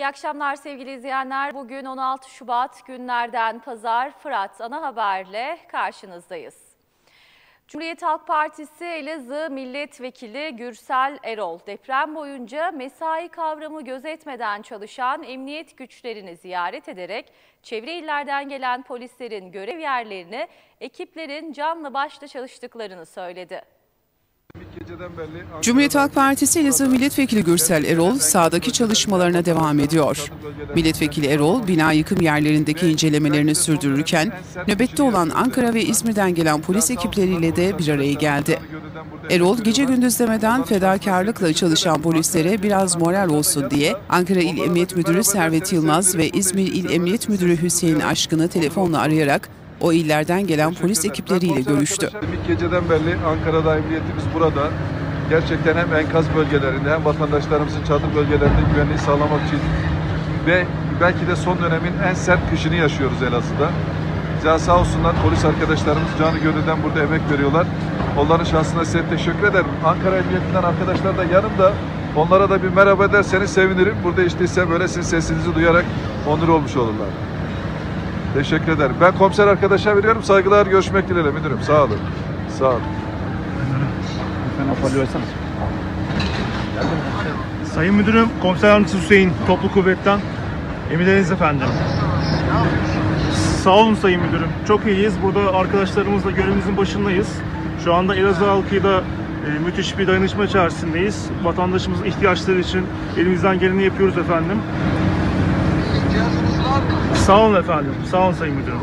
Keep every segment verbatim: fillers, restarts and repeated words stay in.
İyi akşamlar sevgili izleyenler. Bugün on altı Şubat günlerden pazar. Fırat Ana Haber'le karşınızdayız. Cumhuriyet Halk Partisi Elazığ Milletvekili Gürsel Erol, deprem boyunca mesai kavramı gözetmeden çalışan emniyet güçlerini ziyaret ederek çevre illerden gelen polislerin görev yerlerini ekiplerin canla başla çalıştıklarını söyledi. Cumhuriyet Halk Partisi Elazığ Milletvekili Gürsel Erol sahadaki çalışmalarına devam ediyor. Milletvekili Erol, bina yıkım yerlerindeki incelemelerini sürdürürken nöbette olan Ankara ve İzmir'den gelen polis ekipleriyle de bir araya geldi. Erol, gece gündüz demeden fedakarlıkla çalışan polislere biraz moral olsun diye Ankara İl Emniyet Müdürü Servet Yılmaz ve İzmir İl Emniyet Müdürü Hüseyin Aşkın'ı telefonla arayarak o illerden gelen polis ekipleriyle görüştü. İlk geceden beri Ankara'da emniyetimiz burada. Gerçekten hem enkaz bölgelerinde hem vatandaşlarımızın çadır bölgelerinde güvenliği sağlamak için ve belki de son dönemin en sert kışını yaşıyoruz Elazığ'da. Ya sağ olsunlar polis arkadaşlarımız canı gönülden burada emek veriyorlar. Onların şahsına size teşekkür ederim. Ankara Emniyetinden arkadaşlar da yanımda. Onlara da bir merhaba derseniz sevinirim. Burada işte ise böyle sizin sesinizi duyarak onur olmuş olurlar. Teşekkür ederim. Ben komiser arkadaşa veriyorum. Saygılar, görüşmek dileğiyle müdürüm. Sağ olun. Sağ olun. Sayın Müdürüm, Komiser Yardımcısı Hüseyin, Toplu Kuvvet'ten. Emirleriniz efendim. Sağ olun Sayın Müdürüm. Çok iyiyiz. Burada arkadaşlarımızla görevimizin başındayız. Şu anda Elazığ halkıyla e, müthiş bir dayanışma içerisindeyiz. Vatandaşımızın ihtiyaçları için elimizden geleni yapıyoruz efendim. Sağ olun efendim. Sağ olun Sayın Müdürüm.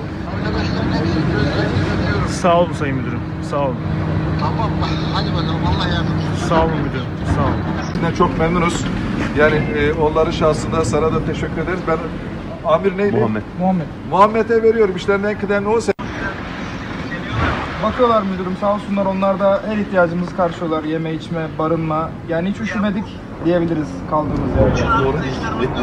Sağ olun Sayın Müdürüm. Sağ olun. Tamam mı? Hadi bakalım. Allah yardımcınız. Sağ olun müdürüm. Sağ olun. Çok memnunuz. Yani e, onların şahsında sana da teşekkür ederiz. Ben amir neydi? Muhammed. Muhammed. Muhammed'e veriyorum. İşlerinin en kıdemli o. Bakıyorlar müdürüm, sağ olsunlar, onlar da her ihtiyacımızı karşılıyorlar. Yeme, içme, barınma. Yani hiç üşümedik diyebiliriz kaldığımız yerde. Doğru değil.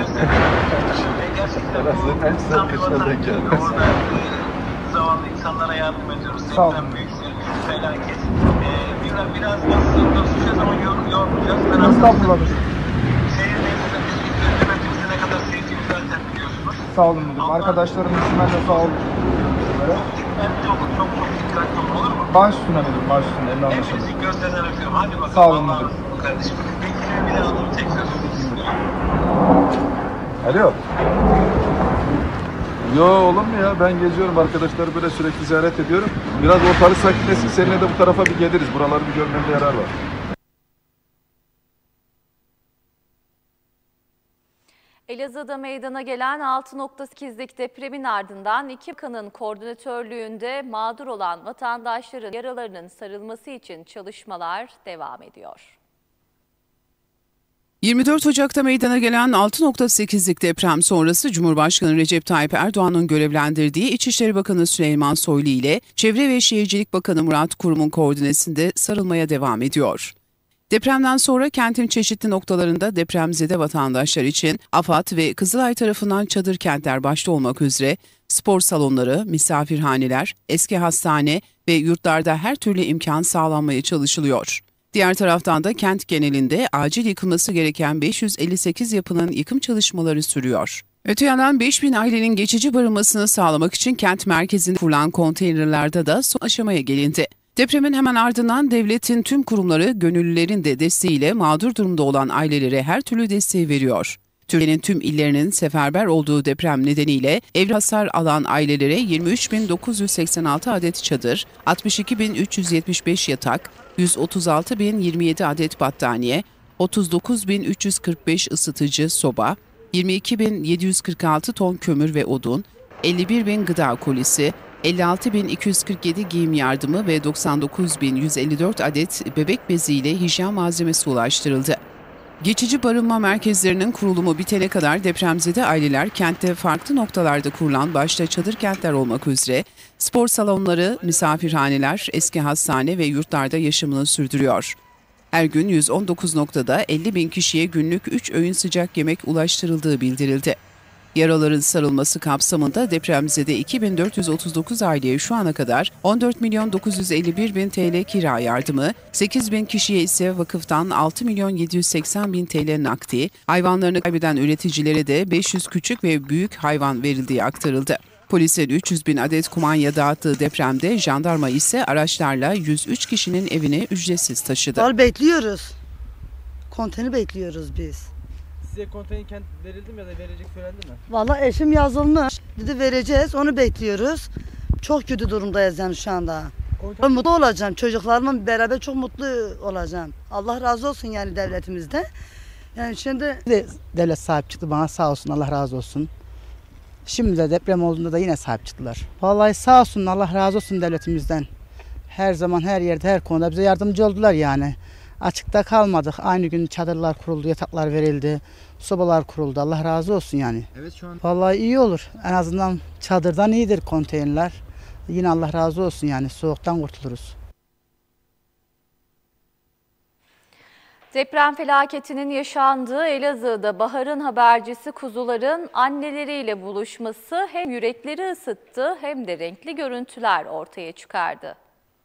Gerçekten en sert kışına denk geldi. Zavallı insanlara yardım ediyoruz. Sağ olun. Deprem büyük bir felaket. Ee, biraz biraz nasıl dostuşacağız ama yor, yormayacağız. Estağfurullah müdürüm. Şehirlerimizde biz nöbetimizde ne kadar sevdiğimizi zaten biliyorsunuz. Sağ olun müdürüm. Arkadaşlarım üstünden de sağ olun. Ben çok çok çok dikkatli olun, olur mu? Baş üstüne müdürüm, baş üstüne. Emre anlaşıldı. Hepinizin gözlerinden öpüyorum. Hadi bakalım. Sağ olun Allah'a müdürüm. emanet kardeşim. Bekir'e bir daha alalım tekrar. Alo. Yo olur mu ya? Ben geziyorum. Arkadaşları böyle sürekli ziyaret ediyorum. Biraz ortalık sakinleşsin. Seninle de bu tarafa bir geliriz. Buraları bir görmemde yarar var. Elazığ'da meydana gelen altı nokta sekizlik depremin ardından iki bakanın koordinatörlüğünde mağdur olan vatandaşların yaralarının sarılması için çalışmalar devam ediyor. yirmi dört Ocak'ta meydana gelen altı nokta sekizlik deprem sonrası Cumhurbaşkanı Recep Tayyip Erdoğan'ın görevlendirdiği İçişleri Bakanı Süleyman Soylu ile Çevre ve Şehircilik Bakanı Murat Kurum'un koordinesinde sarılmaya devam ediyor. Depremden sonra kentin çeşitli noktalarında depremzede vatandaşlar için AFAD ve Kızılay tarafından çadır kentler başta olmak üzere spor salonları, misafirhaneler, eski hastane ve yurtlarda her türlü imkan sağlanmaya çalışılıyor. Diğer taraftan da kent genelinde acil yıkılması gereken beş yüz elli sekiz yapının yıkım çalışmaları sürüyor. Öte yandan beş bin ailenin geçici barınmasını sağlamak için kent merkezinde kurulan konteynerlerde de son aşamaya gelindi. Depremin hemen ardından devletin tüm kurumları gönüllülerin de desteğiyle mağdur durumda olan ailelere her türlü desteği veriyor. Türkiye'nin tüm illerinin seferber olduğu deprem nedeniyle ev hasar alan ailelere yirmi üç bin dokuz yüz seksen altı adet çadır, altmış iki bin üç yüz yetmiş beş yatak, yüz otuz altı bin yirmi yedi adet battaniye, otuz dokuz bin üç yüz kırk beş ısıtıcı soba, yirmi iki bin yedi yüz kırk altı ton kömür ve odun, elli bir bin gıda kolisi, elli altı bin iki yüz kırk yedi giyim yardımı ve doksan dokuz bin yüz elli dört adet bebek beziyle hijyen malzemesi ulaştırıldı. Geçici barınma merkezlerinin kurulumu bitene kadar depremzede aileler kentte farklı noktalarda kurulan başta çadır kentler olmak üzere spor salonları, misafirhaneler, eski hastane ve yurtlarda yaşamını sürdürüyor. Her gün yüz on dokuz noktada elli bin kişiye günlük üç öğün sıcak yemek ulaştırıldığı bildirildi. Yaraların sarılması kapsamında depremzede iki bin dört yüz otuz dokuz aileye şu ana kadar on dört milyon dokuz yüz elli bir bin T L kira yardımı, sekiz bin kişiye ise vakıftan altı milyon yedi yüz seksen bin T L nakdi, hayvanlarını kaybeden üreticilere de beş yüz küçük ve büyük hayvan verildiği aktarıldı. Polisin üç yüz bin adet kumanya dağıttığı depremde jandarma ise araçlarla yüz üç kişinin evine ücretsiz taşıdı. Val bekliyoruz. Konteyner bekliyoruz biz. Size konteyner verildi mi ya da verecek söylendi mi? Vallahi eşim yazılmış. Dedi vereceğiz, onu bekliyoruz. Çok kötü durumdayız yani şu anda. Konteyner... Mutlu olacağım. Çocuklarımla beraber çok mutlu olacağım. Allah razı olsun yani devletimizde. Yani şimdi... Devlet sahip çıktı bana, sağ olsun, Allah razı olsun. Şimdi de deprem olduğunda da yine sahip çıktılar. Vallahi sağ olsun, Allah razı olsun devletimizden. Her zaman, her yerde, her konuda bize yardımcı oldular yani. Açıkta kalmadık. Aynı gün çadırlar kuruldu, yataklar verildi, sobalar kuruldu. Allah razı olsun yani. Evet, şu an... Vallahi iyi olur. En azından çadırdan iyidir konteynerler. Yine Allah razı olsun yani, soğuktan kurtuluruz. Deprem felaketinin yaşandığı Elazığ'da baharın habercisi kuzuların anneleriyle buluşması hem yürekleri ısıttı hem de renkli görüntüler ortaya çıkardı.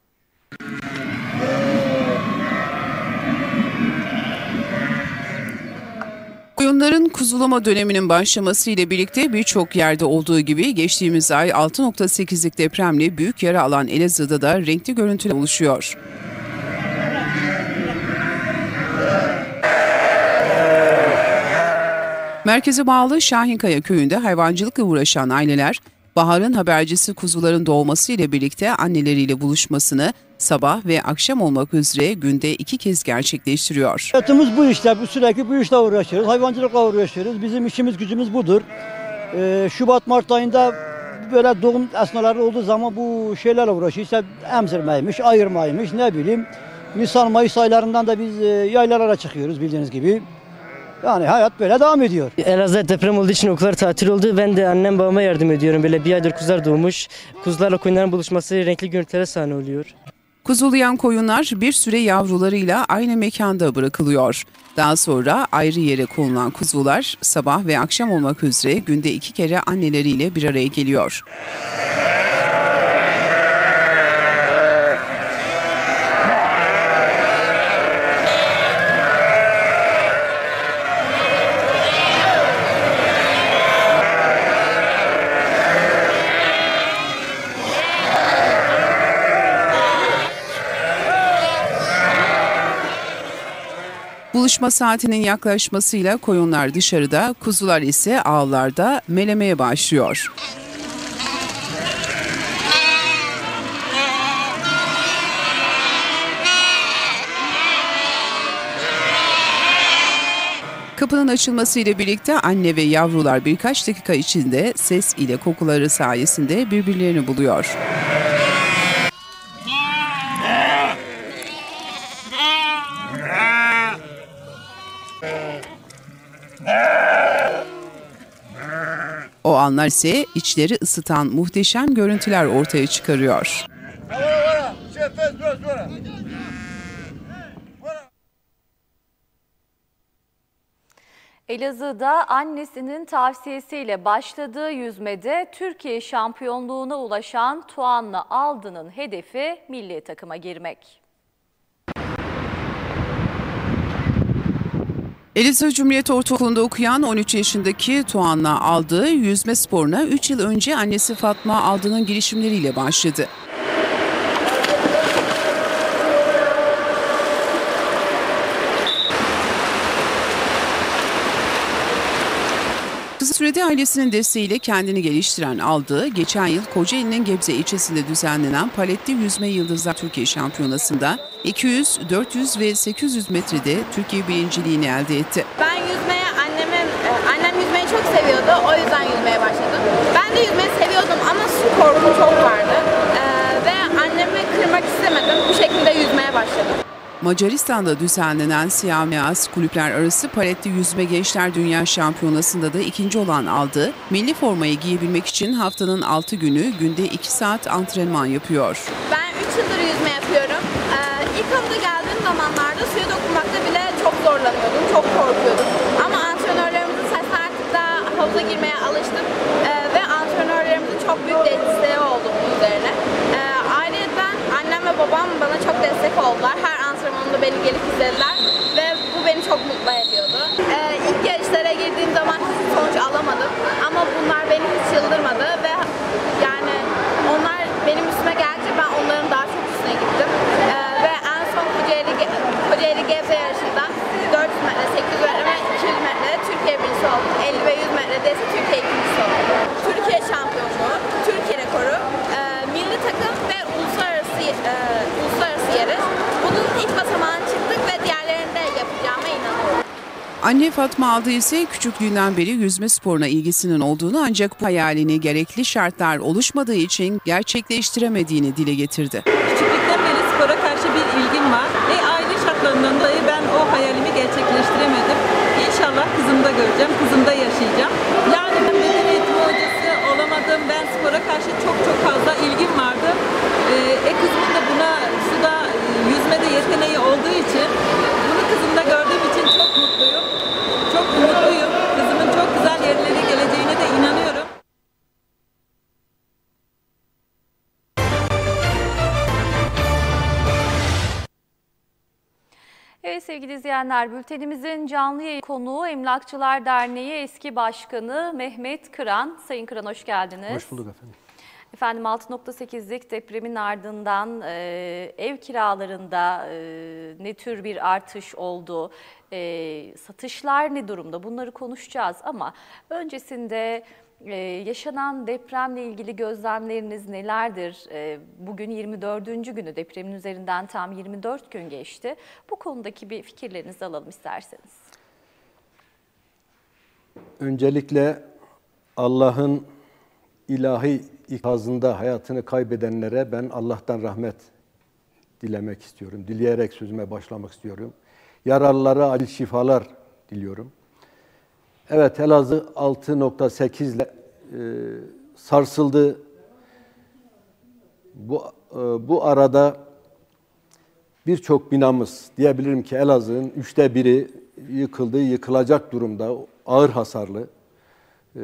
Koyunların kuzulama döneminin başlaması ile birlikte birçok yerde olduğu gibi geçtiğimiz ay altı nokta sekizlik depremle büyük yara alan Elazığ'da da renkli görüntüler oluşuyor. Merkeze bağlı Şahinkaya köyünde hayvancılıkla uğraşan aileler, baharın habercisi kuzuların doğması ile birlikte anneleriyle buluşmasını sabah ve akşam olmak üzere günde iki kez gerçekleştiriyor. Hayatımız bu işte, sürekli bu işle uğraşıyoruz, hayvancılıkla uğraşıyoruz. Bizim işimiz gücümüz budur. Ee, Şubat-Mart ayında böyle doğum esnaları olduğu zaman bu şeylerle uğraşıyoruz. İşte emzirmeymiş, ayırmaymış, ne bileyim. Nisan-Mayıs aylarından da biz yaylalara çıkıyoruz bildiğiniz gibi. Yani hayat böyle devam ediyor. Elazığ deprem olduğu için okullar tatil oldu. Ben de annem babama yardım ediyorum. Böyle bir aydır kuzular doğmuş. Kuzularla koyunların buluşması renkli görüntülere sahne oluyor. Kuzulayan koyunlar bir süre yavrularıyla aynı mekanda bırakılıyor. Daha sonra ayrı yere konulan kuzular sabah ve akşam olmak üzere günde iki kere anneleriyle bir araya geliyor. Buluşma saatinin yaklaşmasıyla koyunlar dışarıda, kuzular ise ağlarda melemeye başlıyor. Kapının açılmasıyla birlikte anne ve yavrular birkaç dakika içinde ses ile kokuları sayesinde birbirlerini buluyor. O anlar ise içleri ısıtan muhteşem görüntüler ortaya çıkarıyor. Elazığ'da annesinin tavsiyesiyle başladığı yüzmede Türkiye şampiyonluğuna ulaşan Tuğanlı Aldı'nın hedefi milli takıma girmek. Elazığ Cumhuriyet Ortaokulu'nda okuyan on üç yaşındaki Tuğanlı Aldı, yüzme sporuna üç yıl önce annesi Fatma Aldı'nın girişimleriyle başladı. Kısa sürede ailesinin desteğiyle kendini geliştiren Aldı, geçen yıl Kocaeli'nin Gebze ilçesinde düzenlenen paletli yüzme yıldızlar Türkiye Şampiyonası'nda iki yüz, dört yüz ve sekiz yüz metrede Türkiye birinciliğini elde etti. Ben yüzmeye annemin, annem yüzmeyi çok seviyordu, o yüzden yüzmeye başladım. Ben de yüzmeyi seviyordum ama su korkum çok vardı ee, ve annemi kırmak istemedim, bu şekilde yüzmeye başladım. Macaristan'da düzenlenen siyah beyaz kulüpler arası paletli yüzme gençler dünya şampiyonasında da ikinci olan Aldı, milli formayı giyebilmek için haftanın altı günü günde iki saat antrenman yapıyor. Ben üç yıldır yüzme yapıyorum. Ee, ilk havuza geldiğim zamanlarda suya dokunmakta bile çok zorlanıyordum, çok korkuyordum. Ama antrenörlerimizin sayesinde artık da havuza girmeye alıştım e, ve antrenörlerimizin çok büyük desteği oldu bunun üzerine. E, ayrıca annem ve babam bana çok destek oldular. Her antrenmanımda beni gelip izlediler ve bu beni çok mutlu ediyordu. E, ilk yarışlara girdiğim zaman hiç sonuç alamadım ama bunlar beni hiç yıldırmadı ve yani onlar benim üstüme gelince ben onların daha çok üstüne gittim. E, ve en son Kocaeli, Kocaeli Gebze yarışında dört yüz metre, sekiz yüz metre ve iki yüz metre Türkiye birincisi oldum. elli ve yüz metrede ise Türkiye ikincisi oldum. Türkiye şampiyonluğu, Türkiye rekoru, e, milli takım ve uluslararası e, uluslararası yarış. Bunun ilk basamağına çıktık ve diğerlerini de yapacağıma inanıyorum. Anne Fatma Aldı ise küçüklüğünden beri yüzme sporuna ilgisinin olduğunu ancak bu hayalini gerekli şartlar oluşmadığı için gerçekleştiremediğini dile getirdi. Küçüklükten beri spora karşı bir ilgim var ve aile şartlarından dolayı ben o hayalimi gerçekleştiremedim. İnşallah kızımda göreceğim, kızımda yaşayacağım. Yani ben beden eğitimi hocası olamadım, ben spora karşı çok çok fazla ilgim vardı. Ee, e kızımın da buna suda yüzmede yeteneği olduğu için bunu kızımda gördüğüm için çok mutluyum. Çok umutluyum. Kızımın çok güzel yerlere geleceğine de inanıyorum. Evet sevgili izleyenler, bültenimizin canlı yayın konuğu Emlakçılar Derneği eski başkanı Mehmet Kıran. Sayın Kıran hoş geldiniz. Hoş bulduk efendim. Efendim altı nokta sekizlik depremin ardından e, ev kiralarında e, ne tür bir artış oldu, e, satışlar ne durumda bunları konuşacağız ama öncesinde e, yaşanan depremle ilgili gözlemleriniz nelerdir? E, bugün yirmi dördüncü günü, depremin üzerinden tam yirmi dört gün geçti. Bu konudaki bir fikirlerinizi alalım isterseniz. Öncelikle Allah'ın ilahi ikazında hayatını kaybedenlere ben Allah'tan rahmet dilemek istiyorum. Dileyerek sözüme başlamak istiyorum. Yaralılara acil şifalar diliyorum. Evet, Elazığ altı nokta sekiz ile e, sarsıldı. Bu e, bu arada birçok binamız, diyebilirim ki Elazığ'ın üçte biri yıkıldı, yıkılacak durumda, ağır hasarlı. E,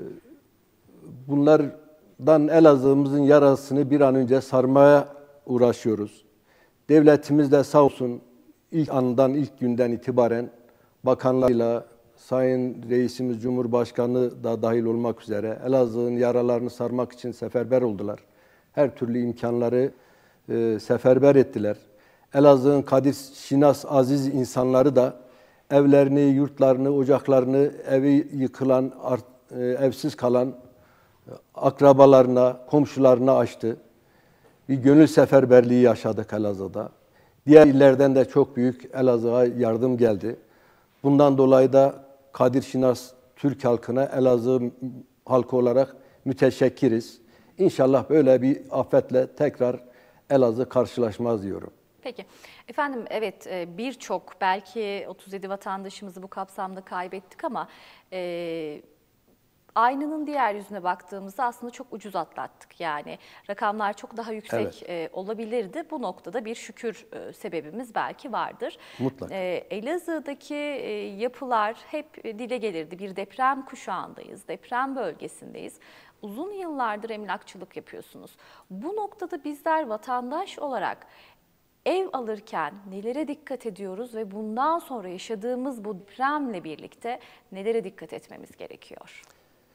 bunlardan Elazığ'ımızın yarasını bir an önce sarmaya uğraşıyoruz. Devletimiz de sağ olsun ilk andan, ilk günden itibaren bakanlarıyla, Sayın Reisimiz Cumhurbaşkanı da dahil olmak üzere Elazığ'ın yaralarını sarmak için seferber oldular. Her türlü imkanları e, seferber ettiler. Elazığ'ın kadir şinas aziz insanları da evlerini, yurtlarını, ocaklarını, evi yıkılan, e, evsiz kalan akrabalarına, komşularına açtı. Bir gönül seferberliği yaşadık Elazığ'da. Diğer illerden de çok büyük Elazığ'a yardım geldi. Bundan dolayı da Kadir Şinas Türk halkına, Elazığ halkı olarak müteşekkiriz. İnşallah böyle bir afetle tekrar Elazığ karşılaşmaz diyorum. Peki. Efendim evet birçok belki otuz yedi vatandaşımızı bu kapsamda kaybettik ama e, aynanın diğer yüzüne baktığımızda aslında çok ucuz atlattık. Yani rakamlar çok daha yüksek evet. e, olabilirdi. Bu noktada bir şükür e, sebebimiz belki vardır. Mutlaka. E, Elazığ'daki e, yapılar hep dile gelirdi. Bir deprem kuşağındayız, deprem bölgesindeyiz. Uzun yıllardır emlakçılık yapıyorsunuz. Bu noktada bizler vatandaş olarak ev alırken nelere dikkat ediyoruz ve bundan sonra yaşadığımız bu depremle birlikte nelere dikkat etmemiz gerekiyor?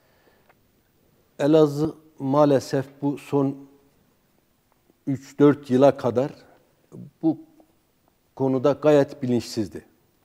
Elazığ maalesef bu son üç dört yıla kadar bu konuda gayet bilinçsizdi.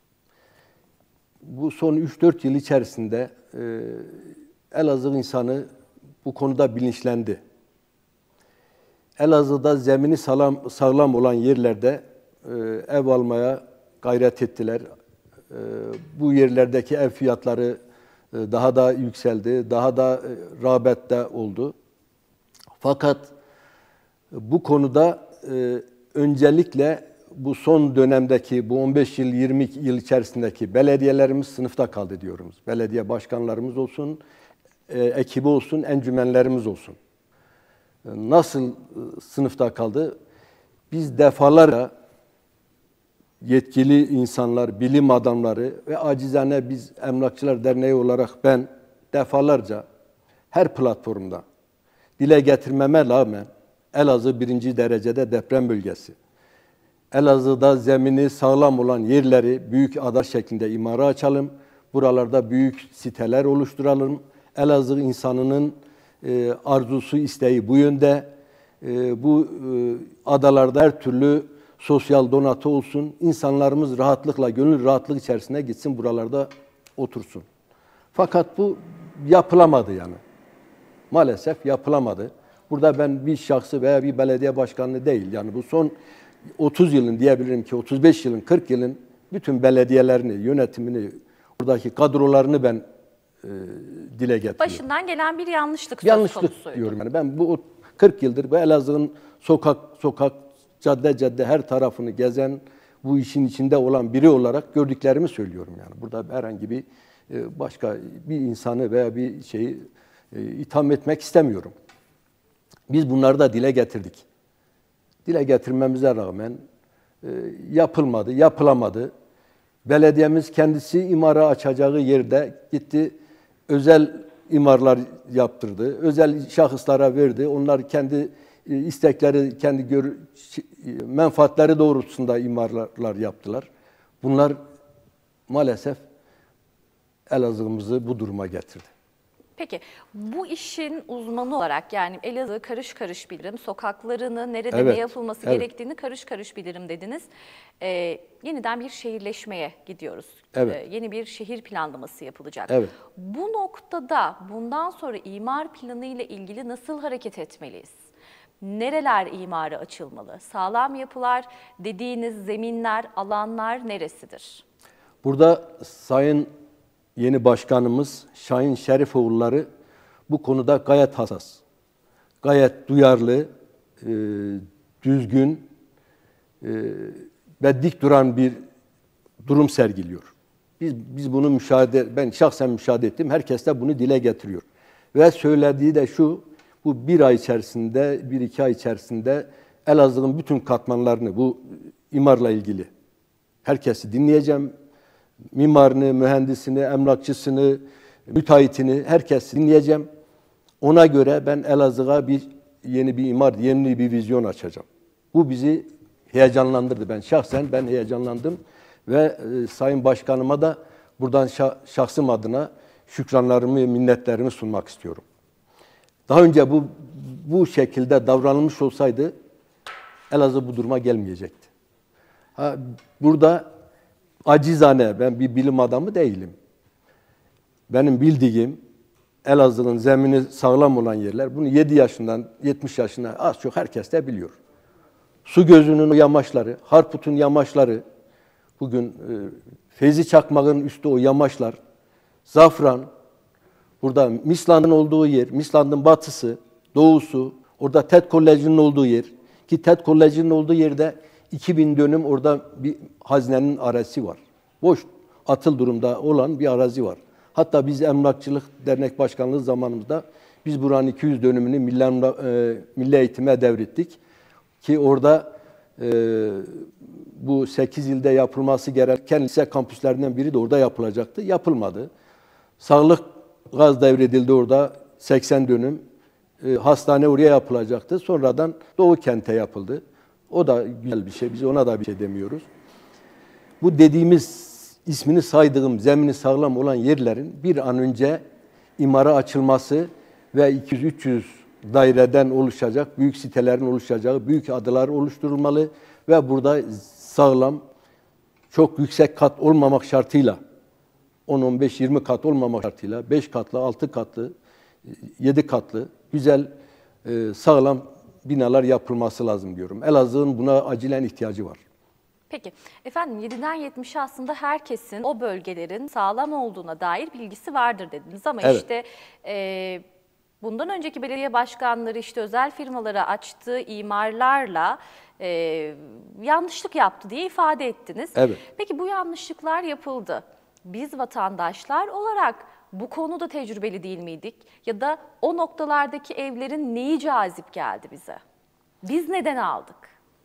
Bu son üç dört yıl içerisinde e, Elazığ insanı bu konuda bilinçlendi. Elazığ'da zemini sağlam, sağlam olan yerlerde e, ev almaya gayret ettiler. E, bu yerlerdeki ev fiyatları e, daha da yükseldi, daha da e, rağbette oldu. Fakat bu konuda e, öncelikle bu son dönemdeki, bu on beş yıl, yirmi yıl içerisindeki belediyelerimiz sınıfta kaldı diyoruz. Belediye başkanlarımız olsun, e, ekibi olsun, encümenlerimiz olsun. Nasıl sınıfta kaldı? Biz defalarca yetkili insanlar, bilim adamları ve acizane biz Emlakçılar Derneği olarak ben defalarca her platformda dile getirmeme rağmen Elazığ birinci derecede deprem bölgesi. Elazığ'da zemini sağlam olan yerleri büyük ada şeklinde imara açalım. Buralarda büyük siteler oluşturalım. Elazığ insanının e, arzusu, isteği bu yönde. E, bu e, adalarda her türlü sosyal donatı olsun. İnsanlarımız rahatlıkla, gönül rahatlık içerisine gitsin, buralarda otursun. Fakat bu yapılamadı yani. Maalesef yapılamadı. Burada ben bir şahsı veya bir belediye başkanı değil. Yani bu son otuz yılın diyebilirim ki otuz beş yılın, kırk yılın bütün belediyelerini, yönetimini, oradaki kadrolarını ben e, dile getiriyorum. Başından gelen bir yanlışlık söz Yanlışlık konusuydu. diyorum yani. Ben bu kırk yıldır bu Elazığ'ın sokak sokak, cadde cadde her tarafını gezen, bu işin içinde olan biri olarak gördüklerimi söylüyorum yani. Burada herhangi bir e, başka bir insanı veya bir şeyi e, itham etmek istemiyorum. Biz bunları da dile getirdik. Dile getirmemize rağmen e, yapılmadı, yapılamadı. Belediyemiz kendisi imara açacağı yerde gitti, özel imarlar yaptırdı, özel şahıslara verdi. Onlar kendi e, istekleri, kendi gör, e, menfaatleri doğrultusunda imarlar yaptılar. Bunlar maalesef Elazığ'ımızı bu duruma getirdi. Peki bu işin uzmanı olarak, yani Elazığ karış karış bilirim, sokaklarını nerede Evet, ne yapılması evet. gerektiğini karış karış bilirim dediniz. Ee, yeniden bir şehirleşmeye gidiyoruz. Evet. Ee, yeni bir şehir planlaması yapılacak. Evet. Bu noktada bundan sonra imar planı ile ilgili nasıl hareket etmeliyiz? Nereler imara açılmalı? Sağlam yapılar dediğiniz zeminler, alanlar neresidir? Burada Sayın yeni başkanımız Şahin Şerifoğulları bu konuda gayet hassas, gayet duyarlı, e, düzgün e, ve dik duran bir durum sergiliyor. Biz biz bunu müşahede, ben şahsen müşahede ettim. Herkes de bunu dile getiriyor. Ve söylediği de şu, bu bir ay içerisinde, bir iki ay içerisinde Elazığ'ın bütün katmanlarını, bu imarla ilgili herkesi dinleyeceğim. Mimarını, mühendisini, emlakçısını, müteahhitini, herkesi dinleyeceğim. Ona göre ben Elazığ'a bir yeni bir imar, yeni bir vizyon açacağım. Bu bizi heyecanlandırdı. Ben şahsen ben heyecanlandım ve e, Sayın Başkanıma da buradan şah, şahsım adına şükranlarımı, minnetlerimi sunmak istiyorum. Daha önce bu bu şekilde davranılmış olsaydı Elazığ bu duruma gelmeyecekti. Ha, burada acizane, ben bir bilim adamı değilim. Benim bildiğim Elazığ'ın zemini sağlam olan yerler, bunu yedi yaşından yetmiş yaşına az çok herkes de biliyor. Su Gözü'nün o yamaçları, Harput'un yamaçları, bugün e, Feyzi Çakmak'ın üstü o yamaçlar, Zafran, burada Misland'ın olduğu yer, Misland'ın batısı, doğusu, orada TED Koleji'nin olduğu yer, ki TED Koleji'nin olduğu yerde iki bin dönüm orada bir hazinenin arazisi var. Boş, atıl durumda olan bir arazi var. Hatta biz Emlakçılık Dernek Başkanlığı zamanımızda biz buranın iki yüz dönümünü milli, e, milli eğitime devrettik. Ki orada e, bu sekiz ilde yapılması gereken lise kampüslerinden biri de orada yapılacaktı. Yapılmadı. Sağlık gaz devredildi orada seksen dönüm. E, hastane oraya yapılacaktı. Sonradan Doğu Kent'e yapıldı. O da güzel bir şey. Biz ona da bir şey demiyoruz. Bu dediğimiz, ismini saydığım, zemini sağlam olan yerlerin bir an önce imara açılması ve iki yüz üç yüz daireden oluşacak, büyük sitelerin oluşacağı, büyük adalar oluşturulmalı ve burada sağlam, çok yüksek kat olmamak şartıyla, on on beş yirmi kat olmamak şartıyla, beş katlı, altı katlı, yedi katlı, güzel, sağlam binalar yapılması lazım diyorum. Elazığ'ın buna acilen ihtiyacı var. Peki efendim, yediden yetmişe aslında herkesin o bölgelerin sağlam olduğuna dair bilgisi vardır dediniz ama evet. işte e, bundan önceki belediye başkanları işte özel firmalara açtığı imarlarla e, yanlışlık yaptı diye ifade ettiniz. Evet. Peki bu yanlışlıklar yapıldı. Biz vatandaşlar olarak bu konuda tecrübeli değil miydik? Ya da o noktalardaki evlerin neyi cazip geldi bize? Biz neden aldık?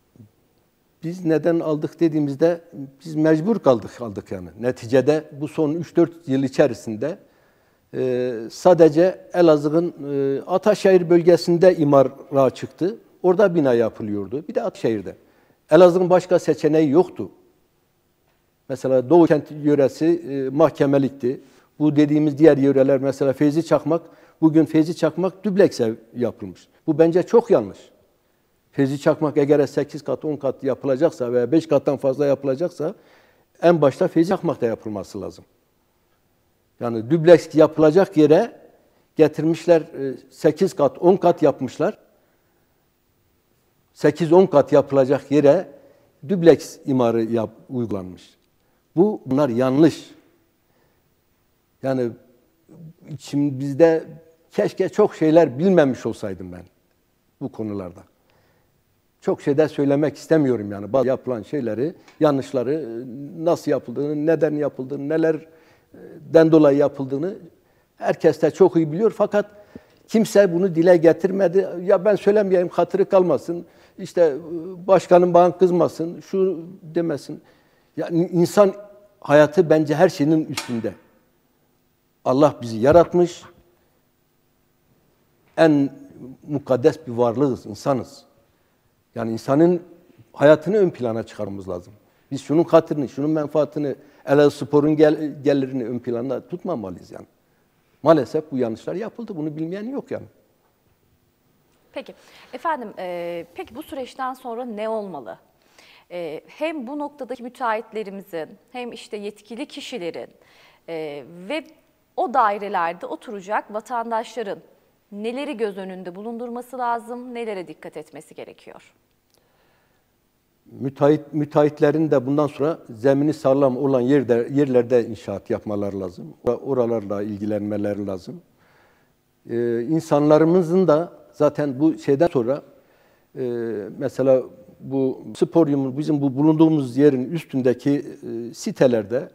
Biz neden aldık dediğimizde biz mecbur kaldık aldık yani. Neticede bu son üç dört yıl içerisinde e, sadece Elazığ'ın e, Ataşehir bölgesinde imara çıktı. Orada bina yapılıyordu. Bir de Ataşehir'de. Elazığ'ın başka seçeneği yoktu. Mesela Doğu Kent yöresi e, mahkemelikti. Bu dediğimiz diğer yöreler mesela Feyzi Çakmak, bugün Feyzi Çakmak dübleks ev yapılmış. Bu bence çok yanlış. Feyzi Çakmak eğer sekiz kat, on kat yapılacaksa veya beş kattan fazla yapılacaksa en başta Feyzi Çakmak'ta yapılması lazım. Yani dübleks yapılacak yere getirmişler sekiz kat, on kat yapmışlar. sekiz on kat yapılacak yere dübleks imarı yap, uygulanmış. Bu bunlar yanlış. Yani şimdi bizde keşke çok şeyler bilmemiş olsaydım ben bu konularda. Çok şeyler söylemek istemiyorum yani. Bazı yapılan şeyleri, yanlışları, nasıl yapıldığını, neden yapıldığını, nelerden dolayı yapıldığını herkes de çok iyi biliyor. Fakat kimse bunu dile getirmedi. Ya ben söylemeyeyim, hatırı kalmasın. İşte başkanım bana kızmasın, şu demesin. Yani insan hayatı bence her şeyin üstünde. Allah bizi yaratmış. En mukaddes bir varlığız, insanız. Yani insanın hayatını ön plana çıkarmamız lazım. Biz şunun hatırını, şunun menfaatini, Elazığspor'un gel, gelirini ön plana tutmamalıyız yani. Maalesef bu yanlışlar yapıldı. Bunu bilmeyen yok yani. Peki. Efendim, e, peki bu süreçten sonra ne olmalı? E, hem bu noktadaki müteahhitlerimizin, hem işte yetkili kişilerin e, ve o dairelerde oturacak vatandaşların neleri göz önünde bulundurması lazım, nelere dikkat etmesi gerekiyor? Müteahhit, müteahhitlerin de bundan sonra zemini sağlam olan yerde, yerlerde inşaat yapmaları lazım. Oralarla ilgilenmeleri lazım. Ee, insanlarımızın da zaten bu şeyden sonra e, mesela bu sporyumun bizim bu bulunduğumuz yerin üstündeki e, sitelerde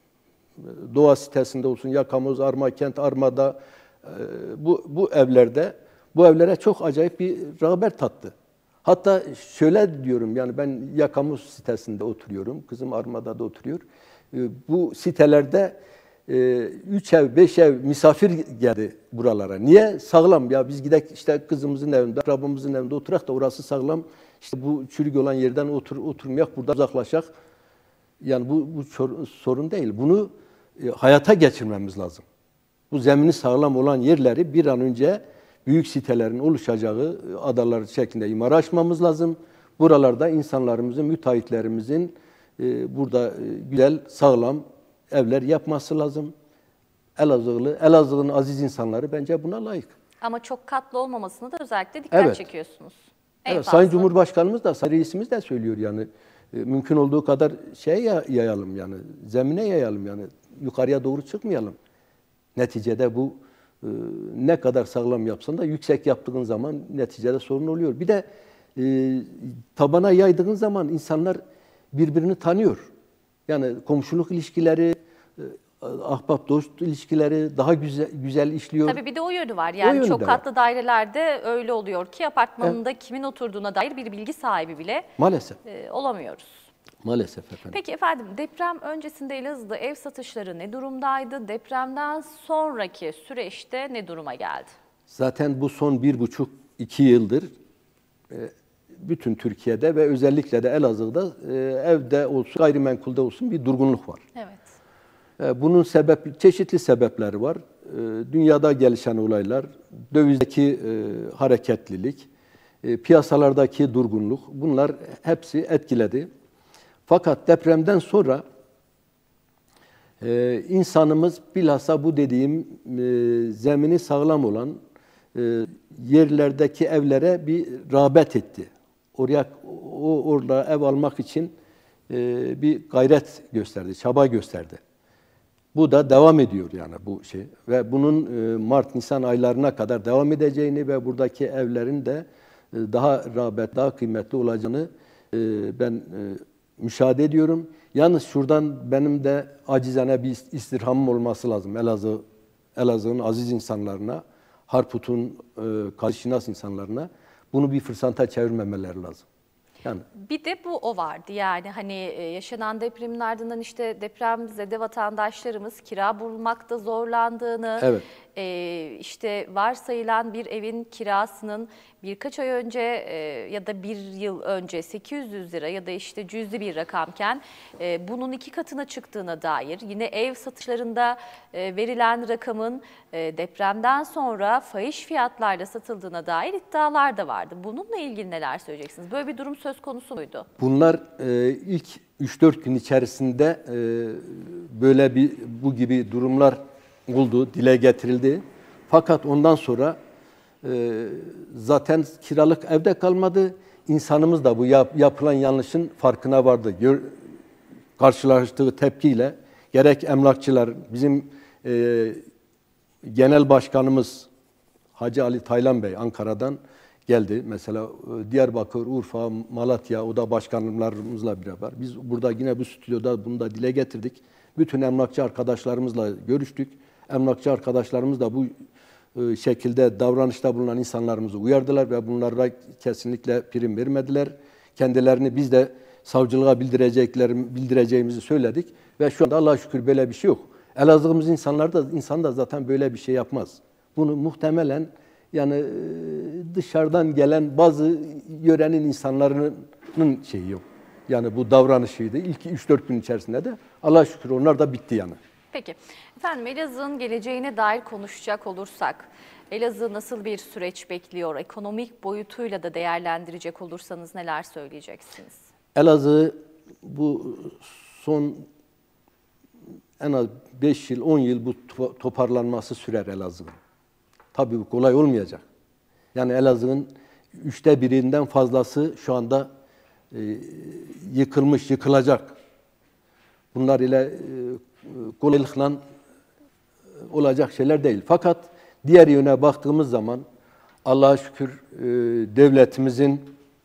Doğa sitesinde olsun, Yakamoz, Armakent, Arma'da e, bu, bu evlerde bu evlere çok acayip bir rağbet tattı. Hatta şöyle diyorum yani ben Yakamoz sitesinde oturuyorum. Kızım Arma'da da oturuyor. E, bu sitelerde e, üç ev, beş ev misafir geldi buralara. Niye? Sağlam ya biz gidek işte kızımızın evinde, akrabamızın evinde oturak da orası sağlam. İşte bu çürük olan yerden otur, oturmayak, burada uzaklaşak. Yani bu, bu sorun değil. Bunu e, hayata geçirmemiz lazım. Bu zemini sağlam olan yerleri bir an önce büyük sitelerin oluşacağı adalar şeklinde imara açmamız lazım. Buralarda insanlarımızın, müteahhitlerimizin e, burada e, güzel, sağlam evler yapması lazım. Elazığlı, Elazığ'ın aziz insanları bence buna layık. Ama çok katlı olmamasına da özellikle dikkat evet. çekiyorsunuz. Evet, Sayın Cumhurbaşkanımız da, Sayın Reisimiz de söylüyor yani. E, mümkün olduğu kadar şey yayalım yani, zemine yayalım yani, yukarıya doğru çıkmayalım. Neticede bu e, ne kadar sağlam yapsan da yüksek yaptığın zaman neticede sorun oluyor. Bir de e, tabana yaydığın zaman insanlar birbirini tanıyor. Yani komşuluk ilişkileri, e, ahbap dost ilişkileri daha güzel güzel işliyor. Tabii bir de o yönü var. Yani çok katlı var. Dairelerde öyle oluyor ki apartmanında evet. kimin oturduğuna dair bir bilgi sahibi bile maalesef e, olamıyoruz. Maalesef efendim. Peki efendim, deprem öncesinde Elazığ'da ev satışları ne durumdaydı? Depremden sonraki süreçte ne duruma geldi? Zaten bu son bir buçuk iki yıldır e, bütün Türkiye'de ve özellikle de Elazığ'da e, evde olsun, gayrimenkulde olsun bir durgunluk var. Evet. E, bunun sebep çeşitli sebepleri var. E, dünyada gelişen olaylar, dövizdeki e, hareketlilik, e, piyasalardaki durgunluk, bunlar hepsi etkiledi. Fakat depremden sonra e, insanımız bilhassa bu dediğim e, zemini sağlam olan e, yerlerdeki evlere bir rağbet etti. Oraya o orada ev almak için e, bir gayret gösterdi, çaba gösterdi. Bu da devam ediyor yani bu şey ve bunun e, Mart Nisan aylarına kadar devam edeceğini ve buradaki evlerin de e, daha rağbet, daha kıymetli olacağını e, ben e, müşahede ediyorum. Yalnız şuradan benim de acizane bir istirhamım olması lazım Elazığ, Elazığ'ın aziz insanlarına, Harput'un e, karşınas insanlarına. Bunu bir fırsata çevirmemeleri lazım. Yani bir de bu o vardı yani hani yaşanan depremin ardından işte depremzede vatandaşlarımız kira bulmakta zorlandığını, evet. e, işte varsayılan bir evin kirasının birkaç ay önce e, ya da bir yıl önce sekiz yüz lira ya da işte cüzi bir rakamken e, bunun iki katına çıktığına dair, yine ev satışlarında e, verilen rakamın e, depremden sonra fahiş fiyatlarla satıldığına dair iddialar da vardı. Bununla ilgili neler söyleyeceksiniz? Böyle bir durum söz konusu muydu? Bunlar e, ilk üç dört gün içerisinde e, böyle bir bu gibi durumlar oldu, dile getirildi. Fakat ondan sonra e, zaten kiralık evde kalmadı. İnsanımız da bu yap, yapılan yanlışın farkına vardı. Gör, karşılaştığı tepkiyle gerek emlakçılar, bizim e, genel başkanımız Hacı Ali Taylan Bey Ankara'dan geldi. Mesela Diyarbakır, Urfa, Malatya, o da başkanlarımızla beraber. Biz burada yine bu stüdyoda bunu da dile getirdik. Bütün emlakçı arkadaşlarımızla görüştük. Emlakçı arkadaşlarımız da bu şekilde davranışta bulunan insanlarımızı uyardılar ve bunlara kesinlikle prim vermediler. Kendilerini biz de savcılığa bildireceklerim, bildireceğimizi söyledik ve şu anda Allah'a şükür böyle bir şey yok. Elazığ'ımız insanlar da insan da zaten böyle bir şey yapmaz. Bunu muhtemelen yani dışarıdan gelen bazı yörenin insanların şeyi yok. Yani bu davranışıydı. İlk üç dört gün içerisinde de Allah'a şükür onlar da bitti yani. Peki. Efendim Elazığ'ın geleceğine dair konuşacak olursak, Elazığ nasıl bir süreç bekliyor? Ekonomik boyutuyla da değerlendirecek olursanız neler söyleyeceksiniz? Elazığ bu son en az beş yıl, on yıl bu toparlanması sürer Elazığ'ın. Tabii bu kolay olmayacak. Yani Elazığ'ın üçte birinden fazlası şu anda e, yıkılmış, yıkılacak. Bunlar ile e, kolaylıkla olacak şeyler değil. Fakat diğer yöne baktığımız zaman Allah'a şükür e, devletimizin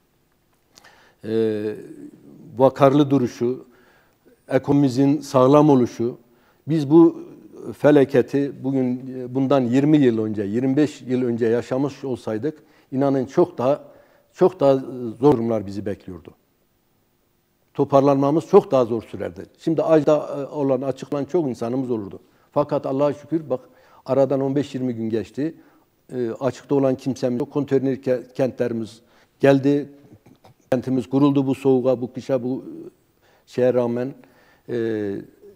e, vakarlı duruşu, ekonomimizin sağlam oluşu, biz bu felaketi bugün bundan yirmi yıl önce, yirmi beş yıl önce yaşamış olsaydık inanın çok daha çok daha zor durumlar bizi bekliyordu. Toparlanmamız çok daha zor sürerdi. Şimdi acda olan, açıklanan çok insanımız olurdu. Fakat Allah'a şükür bak aradan on beş yirmi gün geçti. E, açıkta olan kimsemiz yok. Konteyner kentlerimiz geldi. Kentimiz kuruldu bu soğuğa, bu kışa, bu şeye rağmen. E,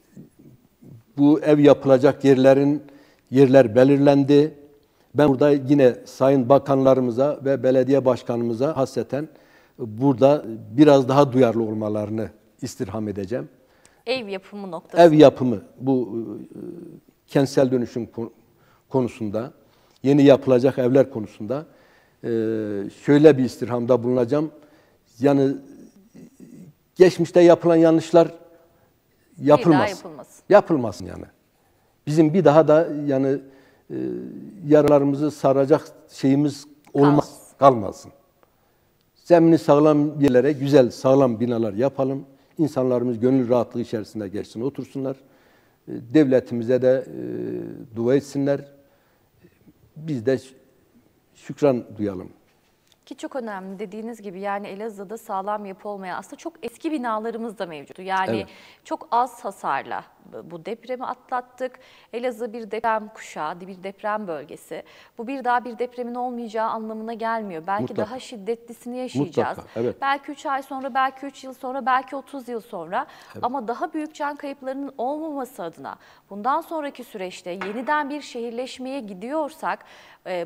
bu ev yapılacak yerlerin yerler belirlendi. Ben burada yine sayın bakanlarımıza ve belediye başkanımıza hasreten burada biraz daha duyarlı olmalarını istirham edeceğim. Ev yapımı noktası. Ev yapımı bu kentsel dönüşüm konusunda, yeni yapılacak evler konusunda şöyle bir istirhamda bulunacağım. Yani geçmişte yapılan yanlışlar yapılmaz. yapılmasın. Yapılmasın yani. Bizim bir daha da yani yaralarımızı saracak şeyimiz olmaz, kalmasın. Zemini sağlam yerlere güzel, sağlam binalar yapalım. İnsanlarımız gönül rahatlığı içerisinde geçsin, otursunlar. Devletimize de e, dua etsinler. Biz de şükran duyalım. Ki çok önemli dediğiniz gibi yani Elazığ'da sağlam yapı olmayan aslında çok eski binalarımız da mevcut. Yani evet. Çok az hasarla bu depremi atlattık. Elazığ bir deprem kuşağı, bir deprem bölgesi. Bu bir daha bir depremin olmayacağı anlamına gelmiyor. Belki Mutlaka. daha şiddetlisini yaşayacağız. Mutlaka, evet. Belki üç ay sonra, belki üç yıl sonra, belki otuz yıl sonra. Evet. Ama daha büyük can kayıplarının olmaması adına bundan sonraki süreçte yeniden bir şehirleşmeye gidiyorsak e,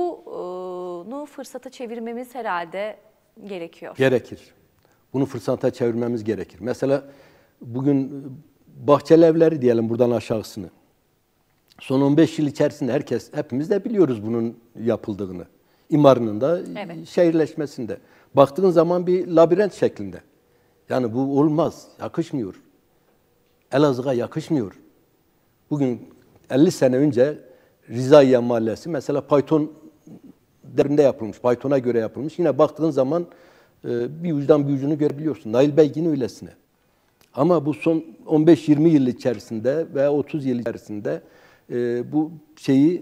bunu fırsata çevirmemiz herhalde gerekiyor. Gerekir. Bunu fırsata çevirmemiz gerekir. Mesela bugün Bahçeli Evleri diyelim buradan aşağısını. Son on beş yıl içerisinde herkes, hepimiz de biliyoruz bunun yapıldığını. İmarının da evet. Şehirleşmesinde. Baktığın zaman bir labirent şeklinde. Yani bu olmaz, yakışmıyor. Elazığ'a yakışmıyor. Bugün elli sene önce Rizaiye Mahallesi mesela Payton devrinde yapılmış, Payton'a göre yapılmış. Yine baktığın zaman e, bir ucudan bir ucunu görebiliyorsun. Nail Bey yine öylesine. Ama bu son on beş yirmi yıl içerisinde veya otuz yıl içerisinde e, bu şeyi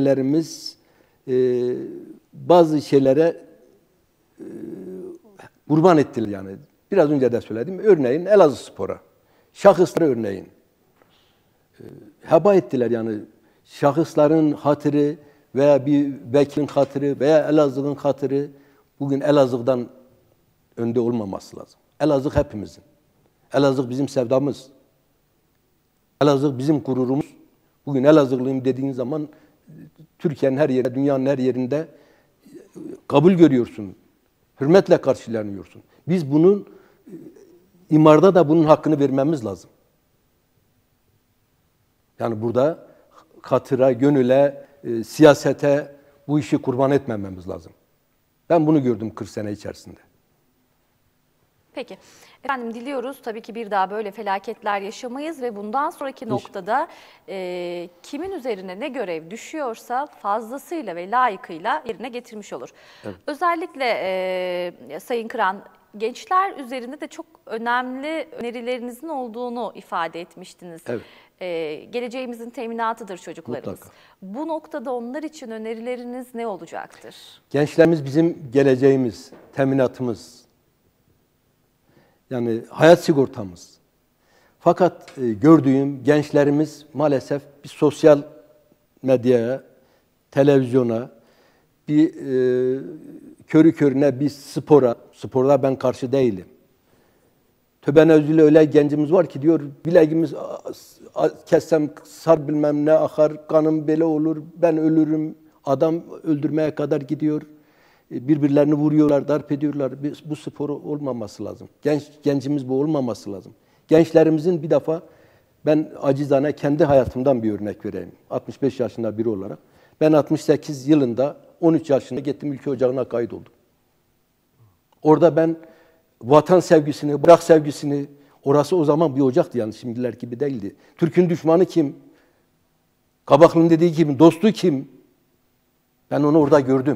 belediyelerimiz e, bazı şeylere e, kurban ettiler yani. Biraz önce de söyledim. Örneğin Elazığspor'a. Şahıslara örneğin. E, heba ettiler yani. Şahısların hatırı veya bir vekilin hatırı veya Elazığ'ın hatırı bugün Elazığ'dan önde olmaması lazım. Elazığ hepimizin. Elazığ bizim sevdamız. Elazığ bizim gururumuz. Bugün Elazığlıyım dediğin zaman Türkiye'nin her yerinde, dünyanın her yerinde kabul görüyorsun. Hürmetle karşılanıyorsun. Biz bunun imarda da bunun hakkını vermemiz lazım. Yani burada hatıra, gönüle, e, siyasete bu işi kurban etmememiz lazım. Ben bunu gördüm kırk sene içerisinde. Peki. Efendim diliyoruz tabii ki bir daha böyle felaketler yaşamayız ve bundan sonraki noktada e, kimin üzerine ne görev düşüyorsa fazlasıyla ve layıkıyla yerine getirmiş olur. Evet. Özellikle e, Sayın Kıran, gençler üzerinde de çok önemli önerilerinizin olduğunu ifade etmiştiniz. Evet. Ee, geleceğimizin teminatıdır çocuklarımız. Mutlaka. Bu noktada onlar için önerileriniz ne olacaktır? Gençlerimiz bizim geleceğimiz, teminatımız. Yani hayat sigortamız. Fakat e, gördüğüm gençlerimiz maalesef bir sosyal medyaya, televizyona, bir e, körü körüne bir spora, sporda ben karşı değilim. Töbenözüyle öyle gencimiz var ki diyor, bileğimiz kessem sar bilmem ne akar, kanım böyle olur, ben ölürüm. Adam öldürmeye kadar gidiyor. Birbirlerini vuruyorlar, darp ediyorlar. Bu spor olmaması lazım. Genç gencimiz bu olmaması lazım. Gençlerimizin bir defa, ben acizane kendi hayatımdan bir örnek vereyim. altmış beş yaşında biri olarak. Ben altmış sekiz yılında on üç yaşında gittim ülke ocağına kaydoldum. Orada ben vatan sevgisini, bırak sevgisini, orası o zaman bir ocaktı yani şimdiler gibi değildi. Türk'ün düşmanı kim? Kabaklı'nın dediği kim? Dostu kim? Ben onu orada gördüm.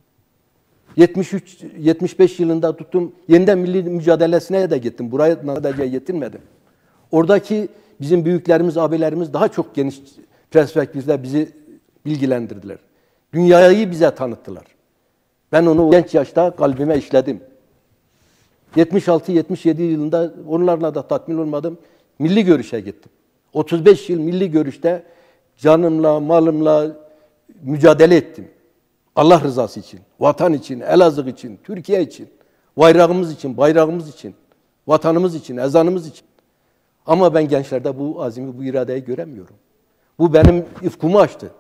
yetmiş üç yetmiş beş yılında tuttum, yeniden milli mücadelesine de gittim. Buraya sadece yetinmedim. Oradaki bizim büyüklerimiz, abilerimiz daha çok geniş perspektifle bizi bilgilendirdiler. Dünyayı bize tanıttılar. Ben onu genç yaşta kalbime işledim. yetmiş altı yetmiş yedi yılında onlarla da tatmin olmadım. Milli görüşe gittim. otuz beş yıl milli görüşte canımla, malımla mücadele ettim. Allah rızası için, vatan için, Elazığ için, Türkiye için, bayrağımız için, bayrağımız için, vatanımız için, ezanımız için. Ama ben gençlerde bu azimi, bu iradeyi göremiyorum. Bu benim ufkumu açtı.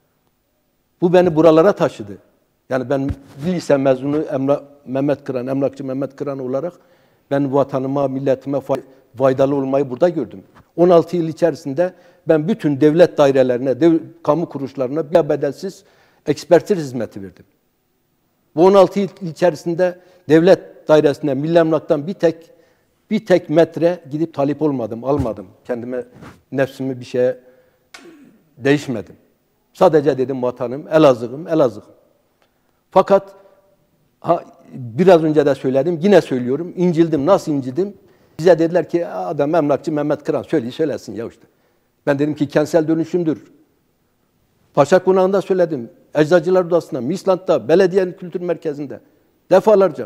Bu beni buralara taşıdı. Yani ben lise mezunu Emla, Mehmet Kıran, emlakçı Mehmet Kıran olarak ben vatanıma, milletime faydalı olmayı burada gördüm. on altı yıl içerisinde ben bütün devlet dairelerine, dev, kamu kuruluşlarına bir bedelsiz ekspertiz hizmeti verdim. Bu on altı yıl içerisinde devlet dairesinde, milli emlaktan bir tek bir tek metre gidip talip olmadım, almadım. Kendime, nefsimi bir şeye değişmedim. Sadece dedim vatanım, Elazığ'ım, Elazığ'ım. Fakat ha, biraz önce de söyledim, yine söylüyorum. İncildim, nasıl incildim? Bize dediler ki adam emlakçı Mehmet Kıran söyleyi söylesin ya işte. Ben dedim ki kentsel dönüşümdür. Paşa Konağı'nda söyledim. Eczacılar Odası'nda, Misland'da, Belediye Kültür Merkezi'nde defalarca.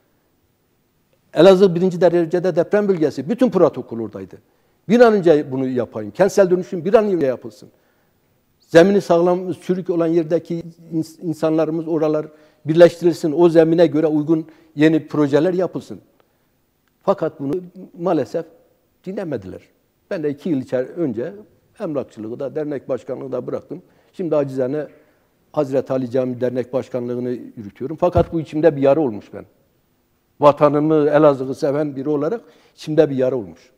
Elazığ birinci derecede deprem bölgesi. Bütün protokol oradaydı. Bir an önce bunu yapayım. Kentsel dönüşüm bir an önce yapılsın. Zemini sağlam, çürük olan yerdeki insanlarımız oralar birleştirilsin. O zemine göre uygun yeni projeler yapılsın. Fakat bunu maalesef dinlemediler. Ben de iki yıl içeri önce emlakçılığı da, dernek başkanlığı da bıraktım. Şimdi acizane Hazreti Ali Camii Dernek Başkanlığı'nı yürütüyorum. Fakat bu içimde bir yara olmuş ben. Vatanımı, Elazığ'ı seven biri olarak içimde bir yara olmuş.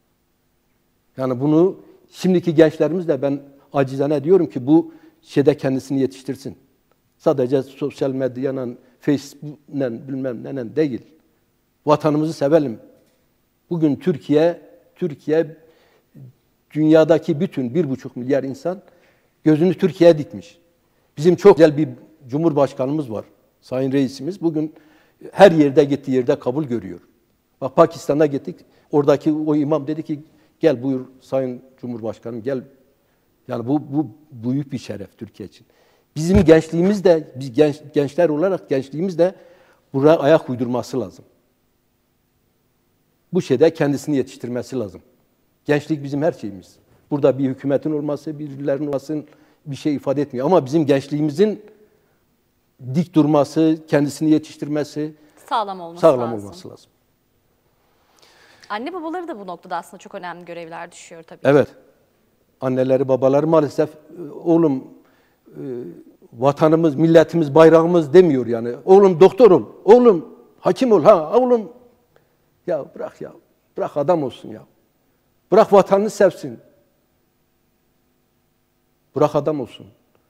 Yani bunu şimdiki gençlerimiz de ben acizane diyorum ki bu şeyde kendisini yetiştirsin. Sadece sosyal medyanın, Facebook'la bilmem neyle değil. Vatanımızı sevelim. Bugün Türkiye, Türkiye dünyadaki bütün bir buçuk milyar insan gözünü Türkiye'ye dikmiş. Bizim çok güzel bir Cumhurbaşkanımız var. Sayın Reisimiz bugün her yerde gittiği yerde kabul görüyor. Bak Pakistan'a gittik. Oradaki o imam dedi ki gel buyur Sayın Cumhurbaşkanım gel. Yani bu, bu büyük bir şeref Türkiye için. Bizim gençliğimiz de, biz genç, gençler olarak gençliğimiz de buraya ayak uydurması lazım. bu şeyde kendisini yetiştirmesi lazım. Gençlik bizim her şeyimiz. Burada bir hükümetin olması, birilerinin olması bir şey ifade etmiyor. Ama bizim gençliğimizin dik durması, kendisini yetiştirmesi, sağlam olması sağlam lazım. olması lazım. Anne babaları da bu noktada aslında çok önemli görevler düşüyor tabii. Evet. Anneleri, babaları maalesef oğlum vatanımız, milletimiz, bayrağımız demiyor yani. Oğlum doktor ol, oğlum hakim ol, ha oğlum. Ya bırak ya, bırak adam olsun ya. Bırak vatanını sevsin. Bırak adam olsun.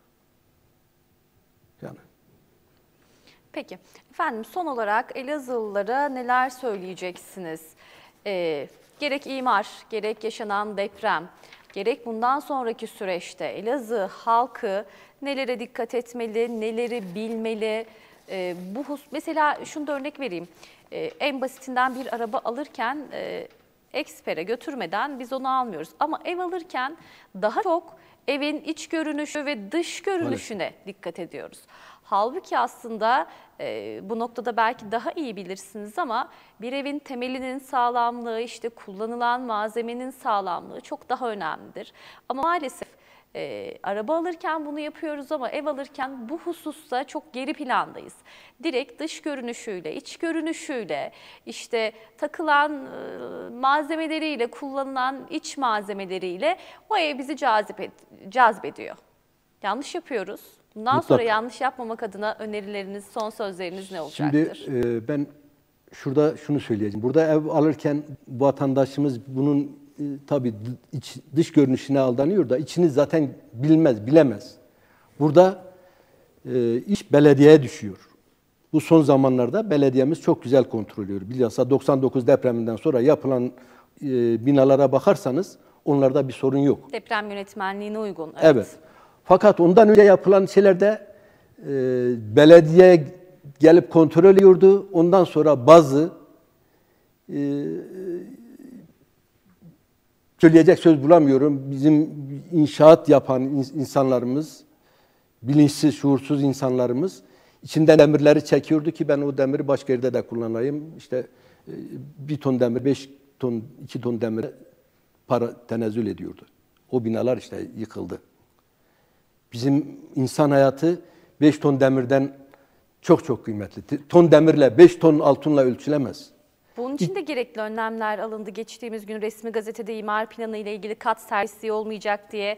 Yani. Peki. Efendim son olarak Elazığlılara neler söyleyeceksiniz? Ee, gerek imar, gerek yaşanan deprem, gerek bundan sonraki süreçte Elazığ halkı nelere dikkat etmeli, neleri bilmeli? Ee, bu hus mesela şunu da örnek vereyim. Ee, en basitinden bir araba alırken e, ekspere götürmeden biz onu almıyoruz. Ama ev alırken daha çok evin iç görünüşü ve dış görünüşüne evet. dikkat ediyoruz. Halbuki aslında e, bu noktada belki daha iyi bilirsiniz ama bir evin temelinin sağlamlığı, işte kullanılan malzemenin sağlamlığı çok daha önemlidir. Ama maalesef e, araba alırken bunu yapıyoruz ama ev alırken bu hususta çok geri plandayız. Direkt dış görünüşüyle, iç görünüşüyle, işte takılan e, malzemeleriyle, kullanılan iç malzemeleriyle o ev bizi cazip ed cazbediyor. Yanlış yapıyoruz. Bundan Mutlaka. sonra yanlış yapmamak adına önerileriniz, son sözleriniz ne olacaktır? Şimdi e, ben şurada şunu söyleyeceğim. Burada ev alırken vatandaşımız bunun e, tabii iç, dış görünüşüne aldanıyor da içini zaten bilmez, bilemez. Burada e, iş belediyeye düşüyor. Bu son zamanlarda belediyemiz çok güzel kontrol ediyor. Bilhassa doksan dokuz depreminden sonra yapılan e, binalara bakarsanız onlarda bir sorun yok. Deprem yönetmenliğine uygun. Evet. Evet. Fakat ondan önce yapılan şeylerde e, belediye gelip kontrol ediyordu. Ondan sonra bazı e, söyleyecek söz bulamıyorum. Bizim inşaat yapan insanlarımız, bilinçsiz, şuursuz insanlarımız içinden demirleri çekiyordu ki ben o demiri başka yerde de kullanayım. İşte e, bir ton demir, beş ton, iki ton demir para tenezzül ediyordu. O binalar işte yıkıldı. Bizim insan hayatı beş ton demirden çok çok kıymetli. Ton demirle, beş ton altınla ölçülemez. Bunun için de gerekli önlemler alındı. Geçtiğimiz gün resmi gazetede imar planı ile ilgili kat servisliği olmayacak diye